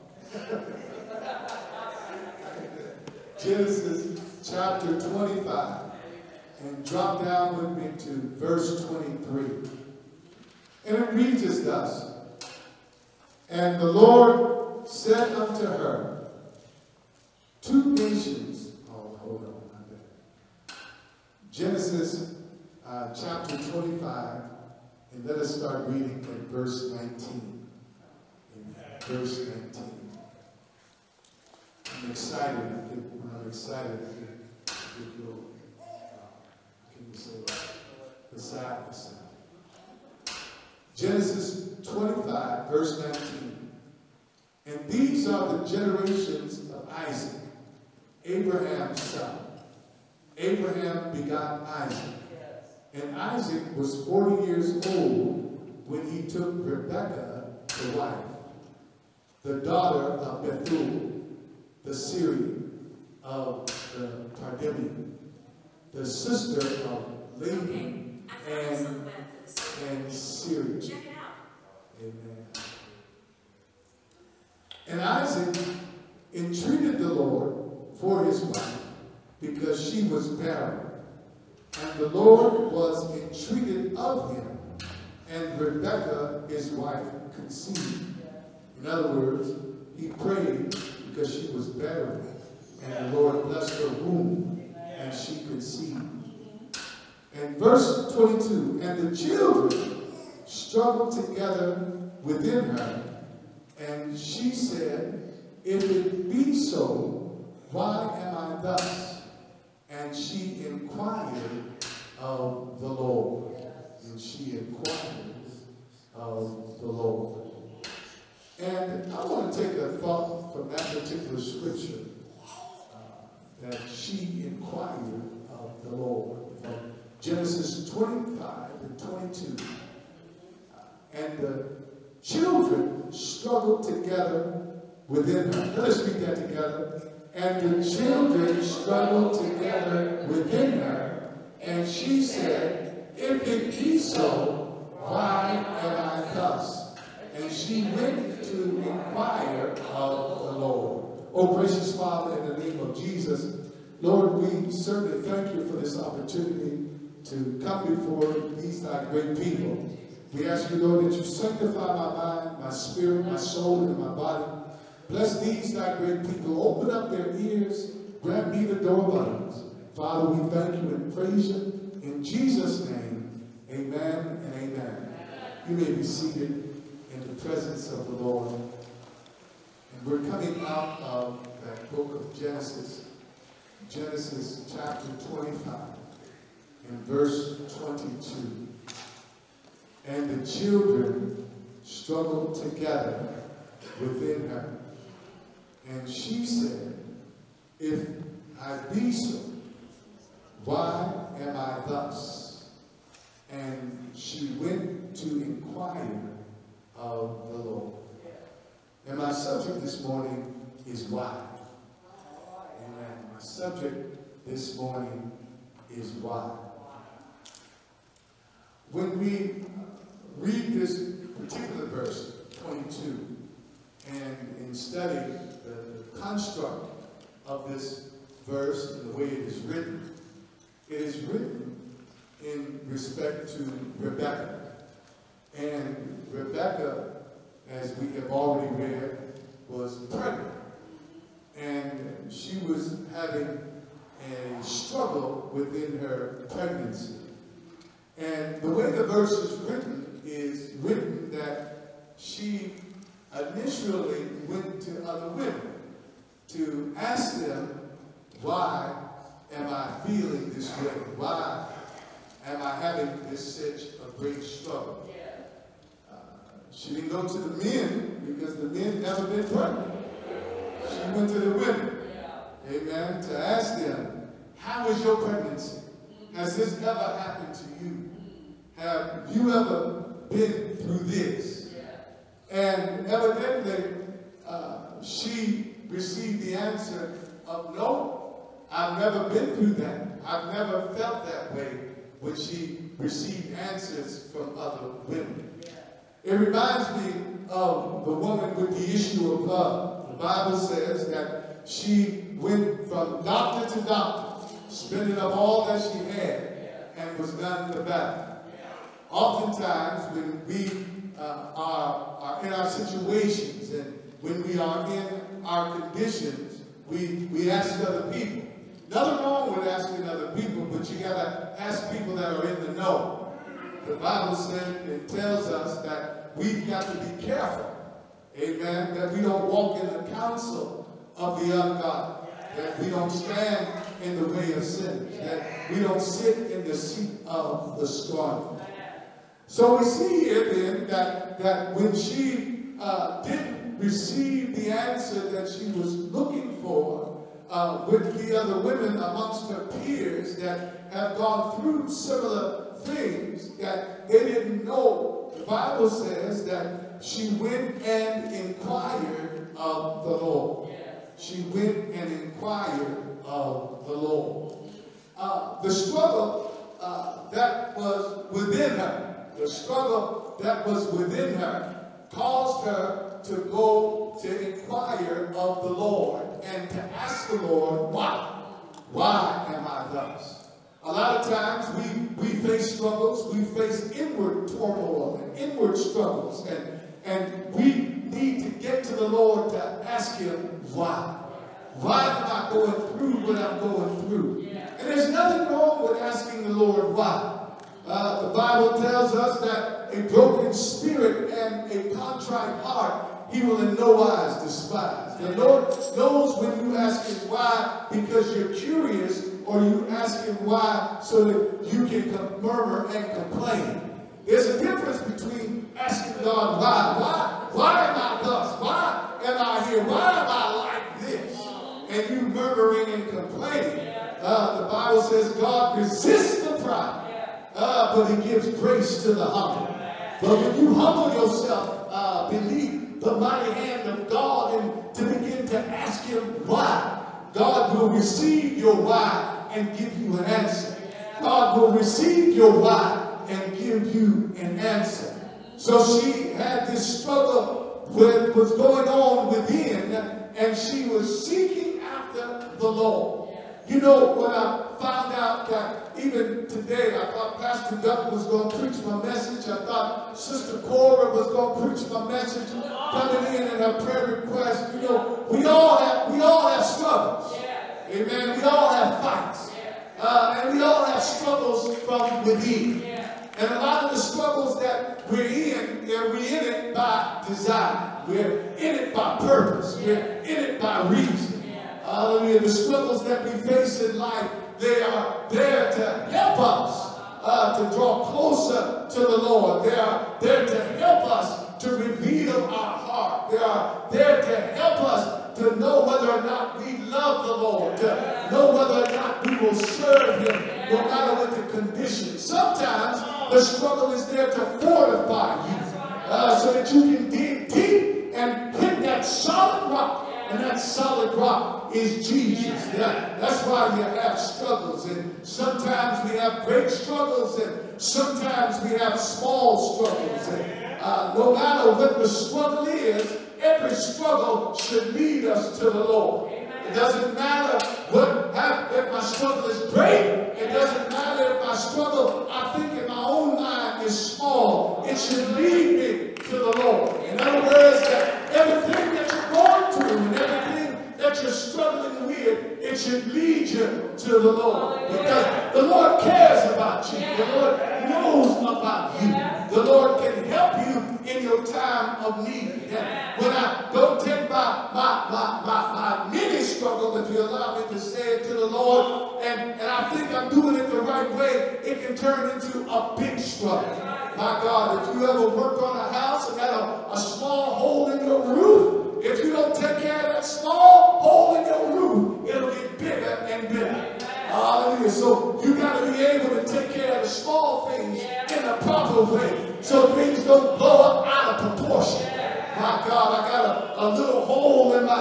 Genesis chapter twenty-five. And drop down with me to verse twenty-three. And it reads as thus. And the Lord said unto her, two nations. Oh, hold on. My bad. Genesis uh, chapter twenty-five. And let us start reading at verse nineteen. Amen. Verse nineteen. I'm excited. I get, when I'm excited, I get, I get little, uh, can you say that? Beside myself. Genesis twenty-five, verse nineteen. And these are the generations of Isaac, Abraham's son. Abraham begot Isaac. And Isaac was forty years old when he took Rebekah to wife, the daughter of Bethuel, the Syrian of the Tardimmon, the sister of Laban and, and Syria. Check it out. Amen. And Isaac entreated the Lord for his wife because she was barren. And the Lord was entreated of him, and Rebekah, his wife, conceived. In other words, he prayed because she was barren, and the Lord blessed her womb, and she conceived. And verse twenty-two, and the children struggled together within her, and she said, if it be so, why am I thus? And she inquired of the Lord. And she inquired of the Lord. And I want to take a thought from that particular scripture uh, that she inquired of the Lord. From Genesis twenty-five and twenty-two. Uh, and the children struggled together within her. Let us read that together. And the children struggled together within her, and she said, if it be so, why am I thus? And she went to inquire of the Lord. Oh, gracious Father, in the name of Jesus, Lord, we certainly thank you for this opportunity to come before these thy great people. We ask you, Lord, that you sanctify my mind, my spirit, my soul, and my body. Bless these thy great people. Open up their ears. Grant me the door of utterance. Father, we thank you and praise you. In Jesus' name, amen and amen. You may be seated in the presence of the Lord. And we're coming out of that book of Genesis, Genesis chapter twenty-five, and verse twenty-two. And the children struggled together within her. And she said, if I be so, why am I thus? And she went to inquire of the Lord. And my subject this morning is why. Amen. My subject this morning is why. When we read this particular verse, twenty-two, and in studying the construct of this verse and the way it is written, it is written in respect to Rebekah. And Rebekah, as we have already read, was pregnant. And she was having a struggle within her pregnancy. And the way the verse is written is written that she initially went to other women to ask them, why am I feeling this way? Why am I having this such a great struggle? Uh, she didn't go to the men because the men never been pregnant. She went to the women, amen, to ask them, how is your pregnancy? Has this ever happened to you? Have you ever been through this? And evidently, uh, she received the answer of no. I've never been through that. I've never felt that way when she received answers from other women. It reminds me of the woman with the issue of blood. The Bible says that she went from doctor to doctor, spending up all that she had, and was done in the battle. Oftentimes, when we uh, are, are in our situations and when we are in our conditions, we, we ask other people. Nothing wrong with asking other people, but you got to ask people that are in the know. The Bible says, it tells us that we've got to be careful, amen, that we don't walk in the counsel of the ungodly, that we don't stand in the way of sinners, that we don't sit in the seat of the scornful. So we see here then that, that when she uh, didn't receive the answer that she was looking for uh, with the other women amongst her peers that have gone through similar things that they didn't know, the Bible says that she went and inquired of the Lord. She went and inquired of the Lord. Uh, the struggle uh, that was within her, the struggle that was within her caused her to go to inquire of the Lord and to ask the Lord, why? Why am I thus? A lot of times we, we face struggles, we face inward turmoil and inward struggles, and, and we need to get to the Lord to ask him why. Why am I going through what I'm going through? And there's nothing wrong with asking the Lord why. Uh, the Bible tells us that a broken spirit and a contrite heart he will in no wise despise. The Lord knows when you ask him why because you're curious, or you ask him why so that you can murmur and complain. There's a difference between asking God why. Why? Why am I thus? Why am I here? Why am I like this? And you murmuring and complaining. Uh, the Bible says God resists the proud. Uh, but he gives grace to the humble. But when you humble yourself uh, beneath the mighty hand of God and to begin to ask him why, God will receive your why and give you an answer. God will receive your why and give you an answer. So she had this struggle with what's going on within, and she was seeking after the Lord. You know, when I found out that even today, I thought Pastor Duck was going to preach my message. I thought Sister Cora was going to preach my message, coming in and her prayer request. You know, we all have, we all have struggles. Amen. We all have fights. Uh, and we all have struggles from within. And a lot of the struggles that we're in, we're in it by design. We're in it by purpose. We're in it by reason. Hallelujah. The struggles that we face in life, they are there to help us uh, to draw closer to the Lord. They are there to help us to reveal our heart. They are there to help us to know whether or not we love the Lord, to know whether or not we will serve him, no matter what the conditions. Sometimes the struggle is there to fortify you uh, so that you can dig deep and hit that solid rock. And that solid rock is Jesus. That, that's why you have struggles. And sometimes we have great struggles, and sometimes we have small struggles. And uh, no matter what the struggle is, every struggle should lead us to the Lord. It doesn't matter what if my struggle is great. It doesn't matter if my struggle, I think in my own mind, is small. It should lead me to the Lord. In other words, that everything that you're going through and everything that you're struggling with, it should lead you to the Lord. Because the Lord cares about you. The Lord knows about you. The Lord can help you in your time of need. And when I don't take my, my, my, my, my mini struggle, if you allow me to say it to the Lord, and, and I think I'm doing it the right way, it can turn into a big struggle. My God, if you ever worked on a house and had a, a small hole in your roof, if you don't take care of that small hole in your roof, it'll get bigger and bigger. Hallelujah. So you got to be able to take care of the small things in a proper way so things don't blow up out of proportion.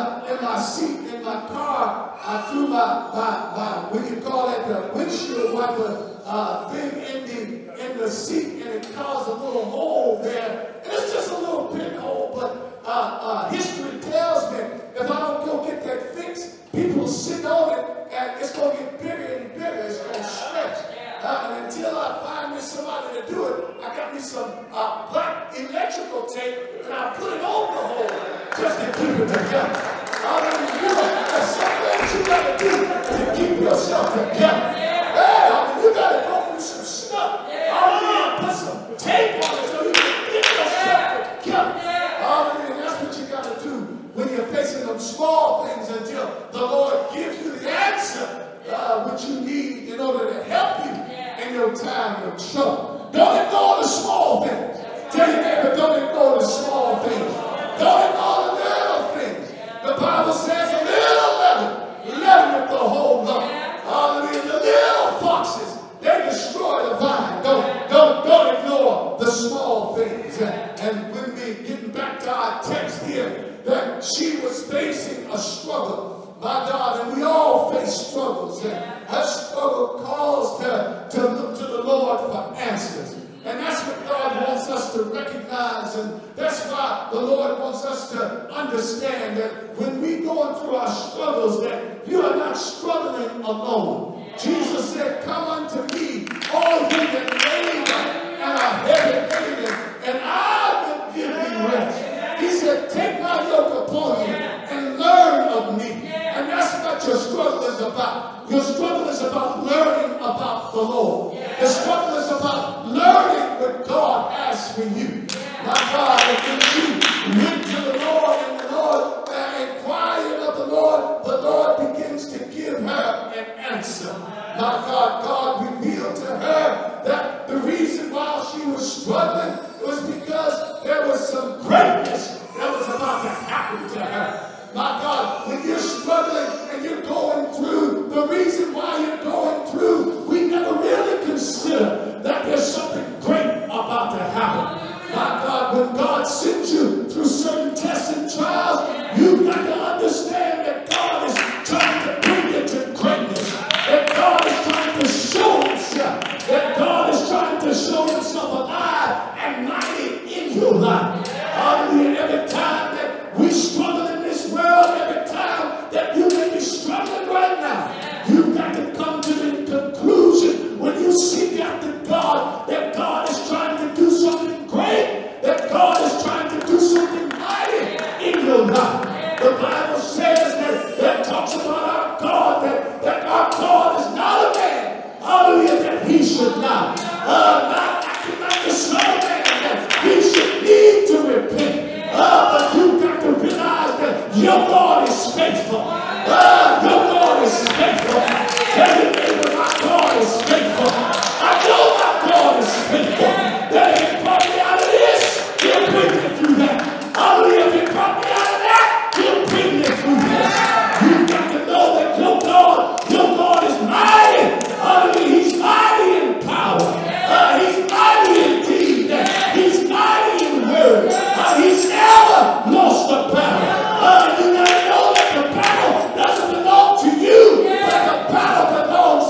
my in my seat in my car, I threw my my my what do you call it, the windshield wiper uh, thing in the in the seat, and it caused a little hole there. And it's just a little pinhole, but uh, uh, history tells me if I don't go get that fixed, people sit on it and it's going to get bigger and bigger. It's going to stretch. Uh, and until I find me somebody to do it, I got me some uh, black electrical tape, and I put it over the hole just to keep it together. I mean, you know, there's some things you got to do to keep yourself together. Hey, I mean, you got to go through some stuff. I mean, put some tape on it so you can get yourself together. I mean, that's what you got to do when you're facing them small things until the Lord gives you the answer, uh, what you need in order to help you in your time of trouble. Don't ignore the small things. Tell your neighbor, don't ignore the small things. Don't ignore the little things. The Bible says a little leaven, leaven the whole lump. Hallelujah. The little foxes, they destroy the vine. Don't, don't, don't ignore the small things. And when we getting back to our text here, that she was facing a struggle, my God, and we all face struggles. And her struggle caused her to look to the Lord for answers. And that's what God wants us to recognize. And that's why the Lord wants us to understand that when we're going through our struggles, that you are not struggling alone. Jesus said, come unto me, all you that labor and are heavy laden, and I will give you rest. He said, take my yoke upon you and learn of me. And that's what your struggle is about. Your struggle is about learning about the Lord. The struggle is about learning what God has for you. My God, if you went to the Lord and the Lord uh, inquired of the Lord, the Lord begins to give her an answer. My God, God revealed to her that the reason why she was struggling was because there was some greatness that was about to happen to her. My God, when you're struggling and you're going through, the reason why you're going through, we never really consider that there's something great about to happen. My God, when God sends you through certain tests and trials, you've got to understand that God is trying to bring you to greatness. That God is trying to show himself. That God is trying to show himself alive and mighty in your life. Hallelujah. Every time that we struggle in this world, every time that you may be struggling right now, you've got to come to the conclusion when you seek after God that God is trying to do something great, that God is trying to do something mighty in your life. The Bible says that, that talks about our God, that, that our God is not a man, hallelujah, that he should not, uh, not acting like the Son of Man, that he should need to repent. Uh, but you've got to realize that your God is faithful. Uh, your God is faithful. Tell your neighbor, my God is faithful. I know my God is faithful. That if he brought me out of this, he'll bring me through that. Hallelujah, if he brought me out of that, he'll bring me through this. You've got to know that your God, your God is mighty. Hallelujah, he's mighty in power. Uh, he's mighty in deed. He's mighty in word. Uh, he's never lost a battle. Uh, you gotta know that the battle doesn't belong to you, but the battle belongs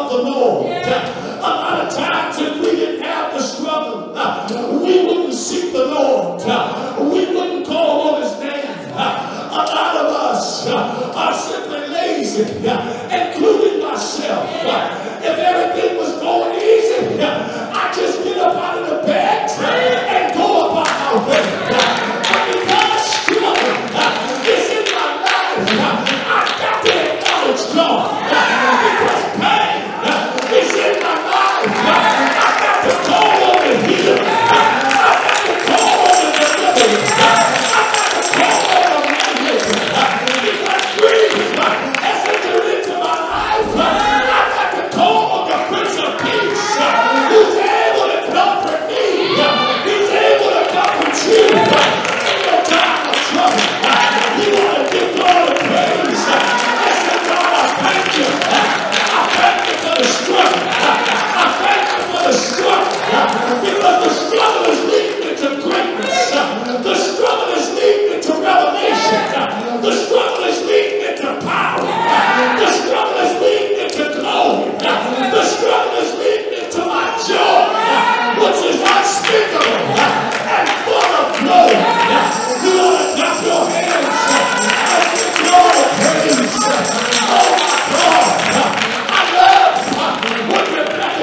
of the Lord. A lot of times if we didn't have the struggle, we wouldn't seek the Lord. We wouldn't call on his name. A lot of us are simply lazy, including myself. If everything was going easy, I just get up out of the bed and go about my way. But because struggle is in my life, I've got to acknowledge God. Because pain is in my life, I've got to call on the healer. I've got to call on the deliverer. I've got to call on the manager. Because grief has entered into my life, I've got to call on the Prince of Peace, who's able to comfort me. He's able to comfort you in your time of trouble. You want to give God a praise. I said, God, I thank you. I thank you for the struggle. I thank you for the struggle. Because the struggle is leading me to greatness. The struggle is leading me to revelation. The struggle is leading me to power. The struggle is leading me to glory. The struggle is leading me to my joy, which is unspeakable and full of glory. You want to clap your hands and give God a praise. Oh my God, I love what Rebecca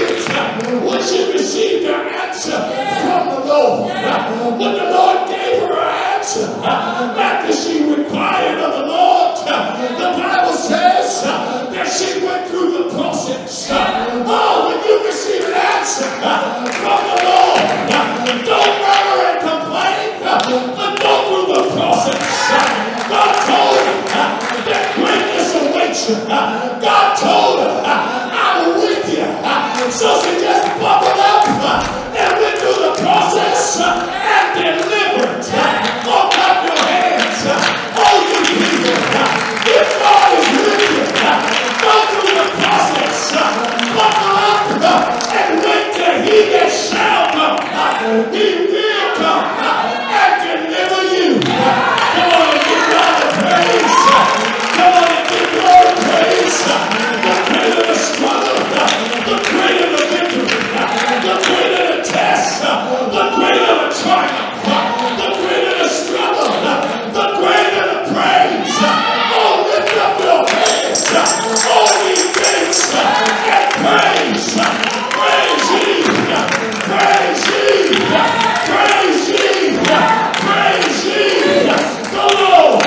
did when she received her answer from the Lord. When the Lord gave her her answer after she required of the Lord, the Bible says that she went through the process. Oh, when you receive an answer from the Lord, don't murmur and complain, but go through the process. God told her that greatness awaits you. God told her, I'm with you. So she just buckled up and went through the process and delivered. Oh, clap your hands. Oh, you people. If God is with you, go through the process. Buckle up and wait till he that shall come. He will come and deliver you. Come on and give God a praise. Come on and give God a praise. The greater the struggle, the greater the victory, the greater the test, the greater the triumph, the greater the struggle, the greater the praise. Oh, lift up your hands, all ye gates, and praise, praise ye, praise ye, praise ye, praise ye, the Lord.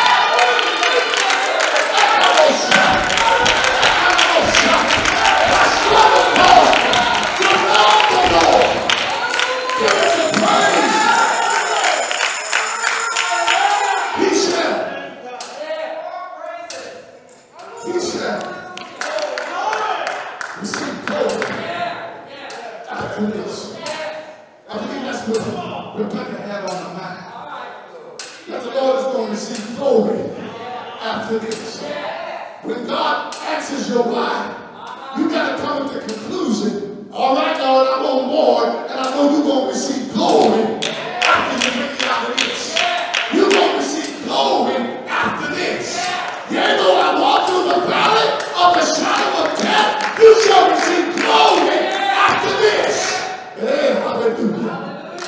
Rebecca had on her mind that the Lord is going to receive glory after this. When God answers your why, you got to come to the conclusion, all right, Lord, I'm on board, and I know you're going to receive glory after you bring me out of this. You're going to receive glory after this. Yea, though I walk through the valley of the shadow of death, you shall receive glory after this. Hey, hallelujah.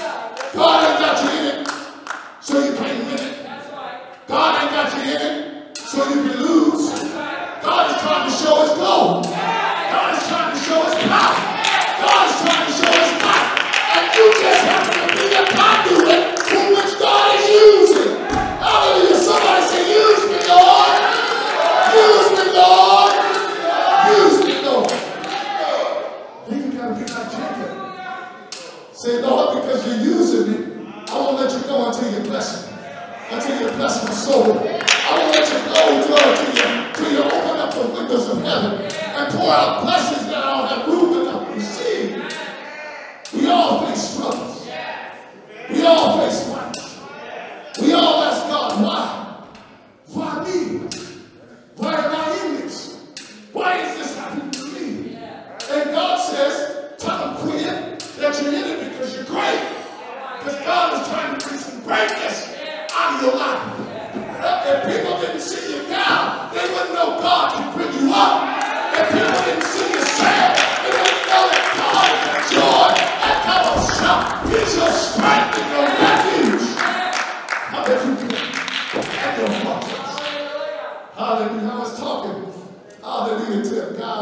God ain't got you in it so you can't win it. God ain't got you in it so you can lose. God is trying to show his glory. God is trying to show his power. God is trying to show his might. And you just happen to be a conduit through which God is using. Hallelujah. Somebody say, use me, Lord. Use me, Lord. Use me, Lord. Then you got to be like Jacob. Say, Lord, because you're using me, I won't let you go until you bless me. Until you bless my soul. I won't let you go until you, until you open up the windows of heaven and pour out blessings that I don't have room enough to receive. We all face struggles. We all face fights. We all ask God, why? Why me? Why am I in this? Why is this happening to me? And God says, tell him, Quinn, that you're in it because you're great. Because God is trying to bring some greatness out of your life. If people didn't see you down, they wouldn't know God can bring you up. If people didn't see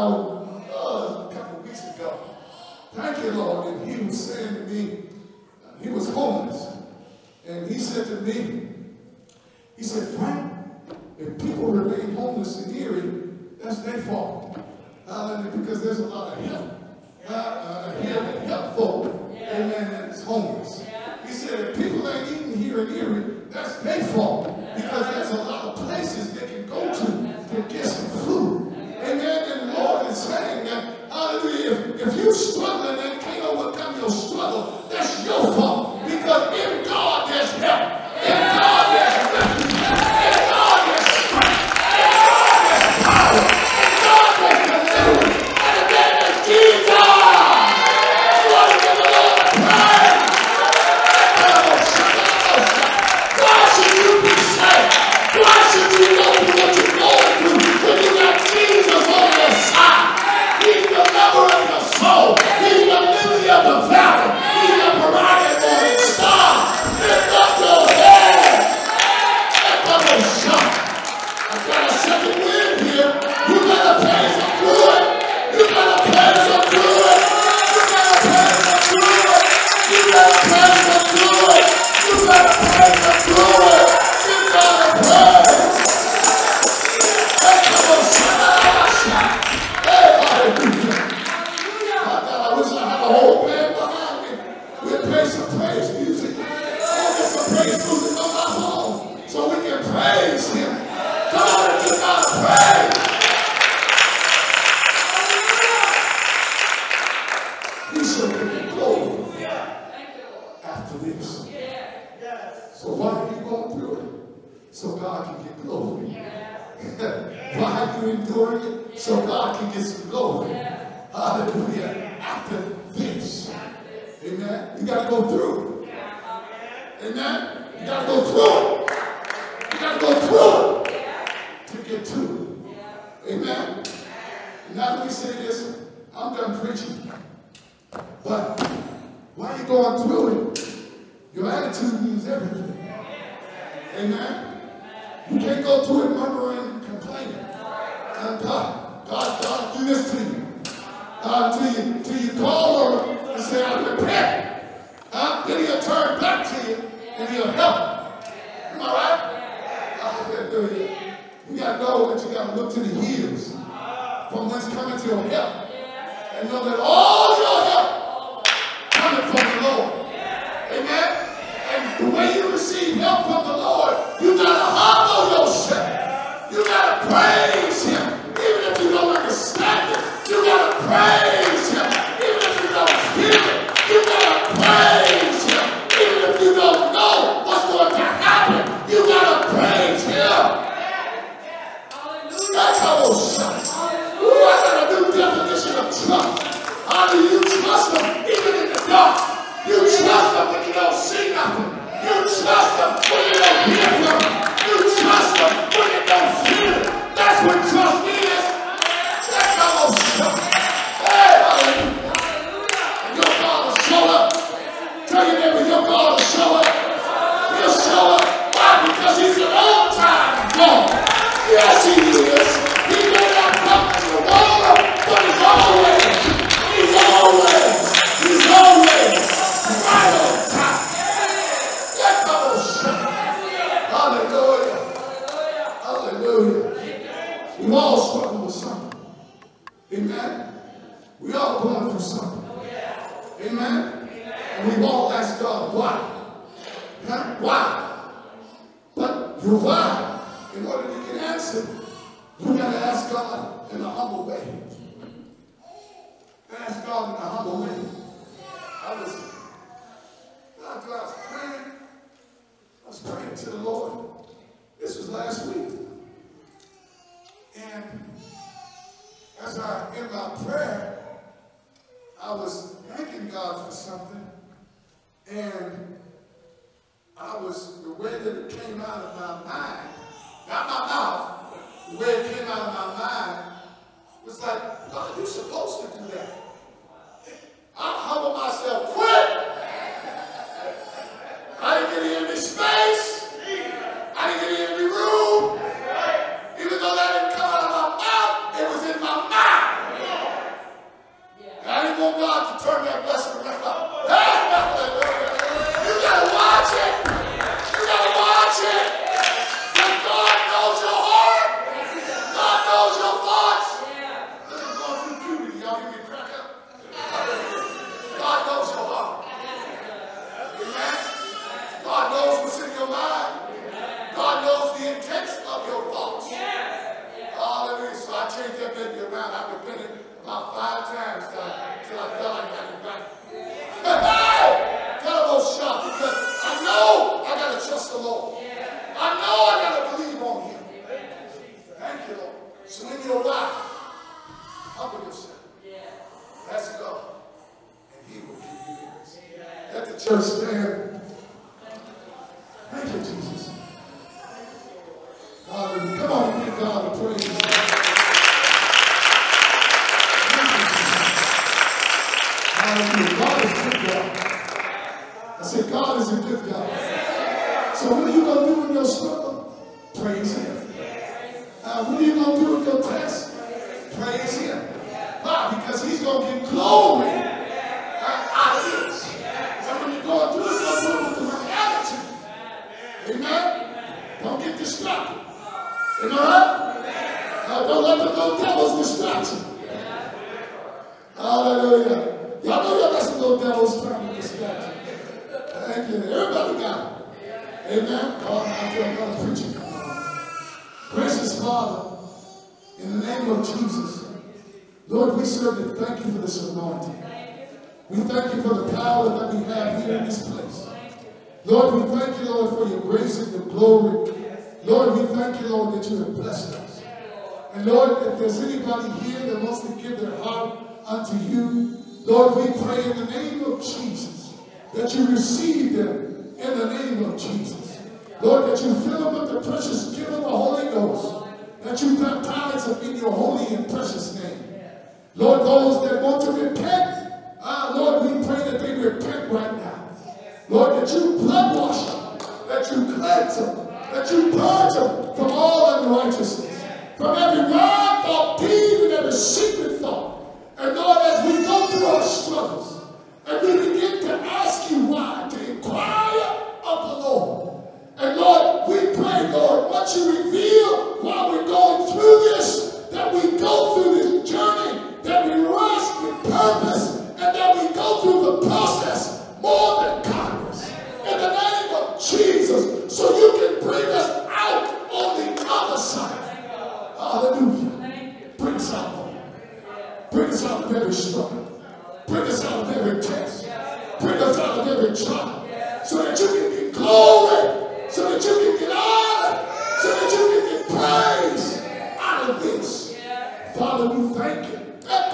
out uh, a couple of weeks ago. Thank you, Lord. And he was saying to me, uh, he was homeless. And he said to me, he said, Frank, if people remain homeless in Erie, that's their fault. Uh, because there's a lot of help. Uh, uh, help, help folk. Amen. That's homeless. He said, if people ain't eating here in Erie, that's their fault. Because there's a lot of places they can go to to get some food. Amen. And the Lord is saying that, hallelujah, if, if you're struggling and can't overcome your struggle, that's your fault. Because in God there's help. In God there's refuge. In God there's strength. In God there's power. In God there's deliverance. And the name is Jesus. You want to give the Lord praise. Why should you be saved? Why should you go through what you're going through when you got Jesus on your side? He's the lover of your soul. He's the lily of the valley. He's the bright and morning star. Lift up your head. Lift up your shot. I got a second wind here. You gotta praise him through it. You gotta praise him through it. You gotta praise him through it. You gotta praise him through it. You gotta praise him through it. You gotta praise. Hey, come on, shot. Hey, hallelujah. I thought I wish I had a whole band behind me. We'll play some praise music. I'll get some praise music on my phone so we can praise him. Come on, and give God praise. He shall get glory after this. So why are you going through it? So God can get glory. Why are you enduring it? So God can get some glory. Hallelujah. After this. Amen. You got to go through it. Amen. You got to go through it. You got to go through it to get to it. Amen. Now let me say this. I'm done preaching. But while you're going through it, your attitude means everything. Amen. You can't go through it murmuring and complaining. And God, God, God, do this to you. Uh, till you, till you call him and say, I repent. Uh, then he'll turn back to you and he'll help you. Am I right? Hallelujah. You got to know that you got to look to the hills from whence cometh your help. And know that all your help coming from the Lord. Amen. And the way you receive help from the Lord, you got to humble yourself. You got to praise him. Even if you don't understand it, you got to praise him. Even if you don't feel it, you got to praise him. Even if you don't know what's going to happen, you got to praise him. That's how we'll shine. Ooh, I got a new definition of trust. How do you trust him even in the dark? You trust him when you don't see nothing. You trust him when you don't hear from him. You trust him when you don't feel it. That's what trust is. That's how we'll shine. Hey, hallelujah. And your God will show up. Tell your neighbor, your God will show up. He'll show up. Why? Because he's an on-time God. Yes, he is. He may not come tomorrow, but he's always, he's always, he's always right on time. Let go shine. Hallelujah. Hallelujah. We've all struggled with something. Amen. We all going through something. Amen. And we've all asked God why. Huh? Why? But your why, in order to get answered, you got to ask God in a humble way. Ask God in a humble way. I was, after I was praying, I was praying to the Lord. This was last week. And as I, in my prayer, I was thanking God for something. And I was, the way that it came out of my mind, not my mouth, the way it came out of my mind was like, God, you're supposed to do that. I humble myself quick. I didn't get any space. I didn't get any room. Even though that didn't come out of my mouth, it was in my mind. Humble yourself. Yeah. That's God. And he will give you yours. Let the church stand. Thank you, Jesus. Hallelujah. Come on, give God a praise. Thank you, Jesus. Hallelujah. God is a good God. I said, God is a good God. So what are you going to do in your struggle? Praise him. Uh, what are you going to do in your test? Praise him. Why? Because he's going to get glory uh, out of this. And when you're going through it, you're going to do it with the right attitude. Amen? Don't get distracted. You know what? Uh, don't let the little devils distract you. Hallelujah. Y'all know y'all got some little devils trying to distract you. Thank you. Everybody got it. Amen. Oh, I feel God preaching. Gracious Father, in the name of Jesus, Lord, we certainly thank you for this anointing. We thank you for the power that we have here in this place. Lord, we thank you, Lord, for your grace and your glory. Lord, we thank you, Lord, that you have blessed us. And Lord, if there's anybody here that wants to give their heart unto you, Lord, we pray in the name of Jesus that you receive them in the name of Jesus. Lord, that you fill them with the precious gift of the Holy Ghost, that you baptize them in your holy and precious name. Lord, those that want to repent, uh, Lord, we pray that they repent right now. Lord, that you blood wash them, that you cleanse them, that you purge them from all unrighteousness, from every wrong thought, deed, and every secret thought. And Lord, as we go through our struggles, and we begin to ask you why, to inquire of the Lord. And Lord, we pray, Lord, what you reveal while we're going through this, that we go through this journey, that we rest with purpose, and that we go through the process more than conquerors. In the name of Jesus, so you can bring us out on the other side. Hallelujah. Bring us out, Lord. Bring us out of every struggle. Bring us out of every test. Bring us out of every trial. So that you can get glory. So that you can get honor. So that you can get praise out of this. Father, we thank you.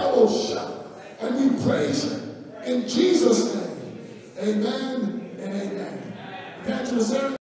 And we praise you. In Jesus' name. Amen and amen. Evangelist Erie.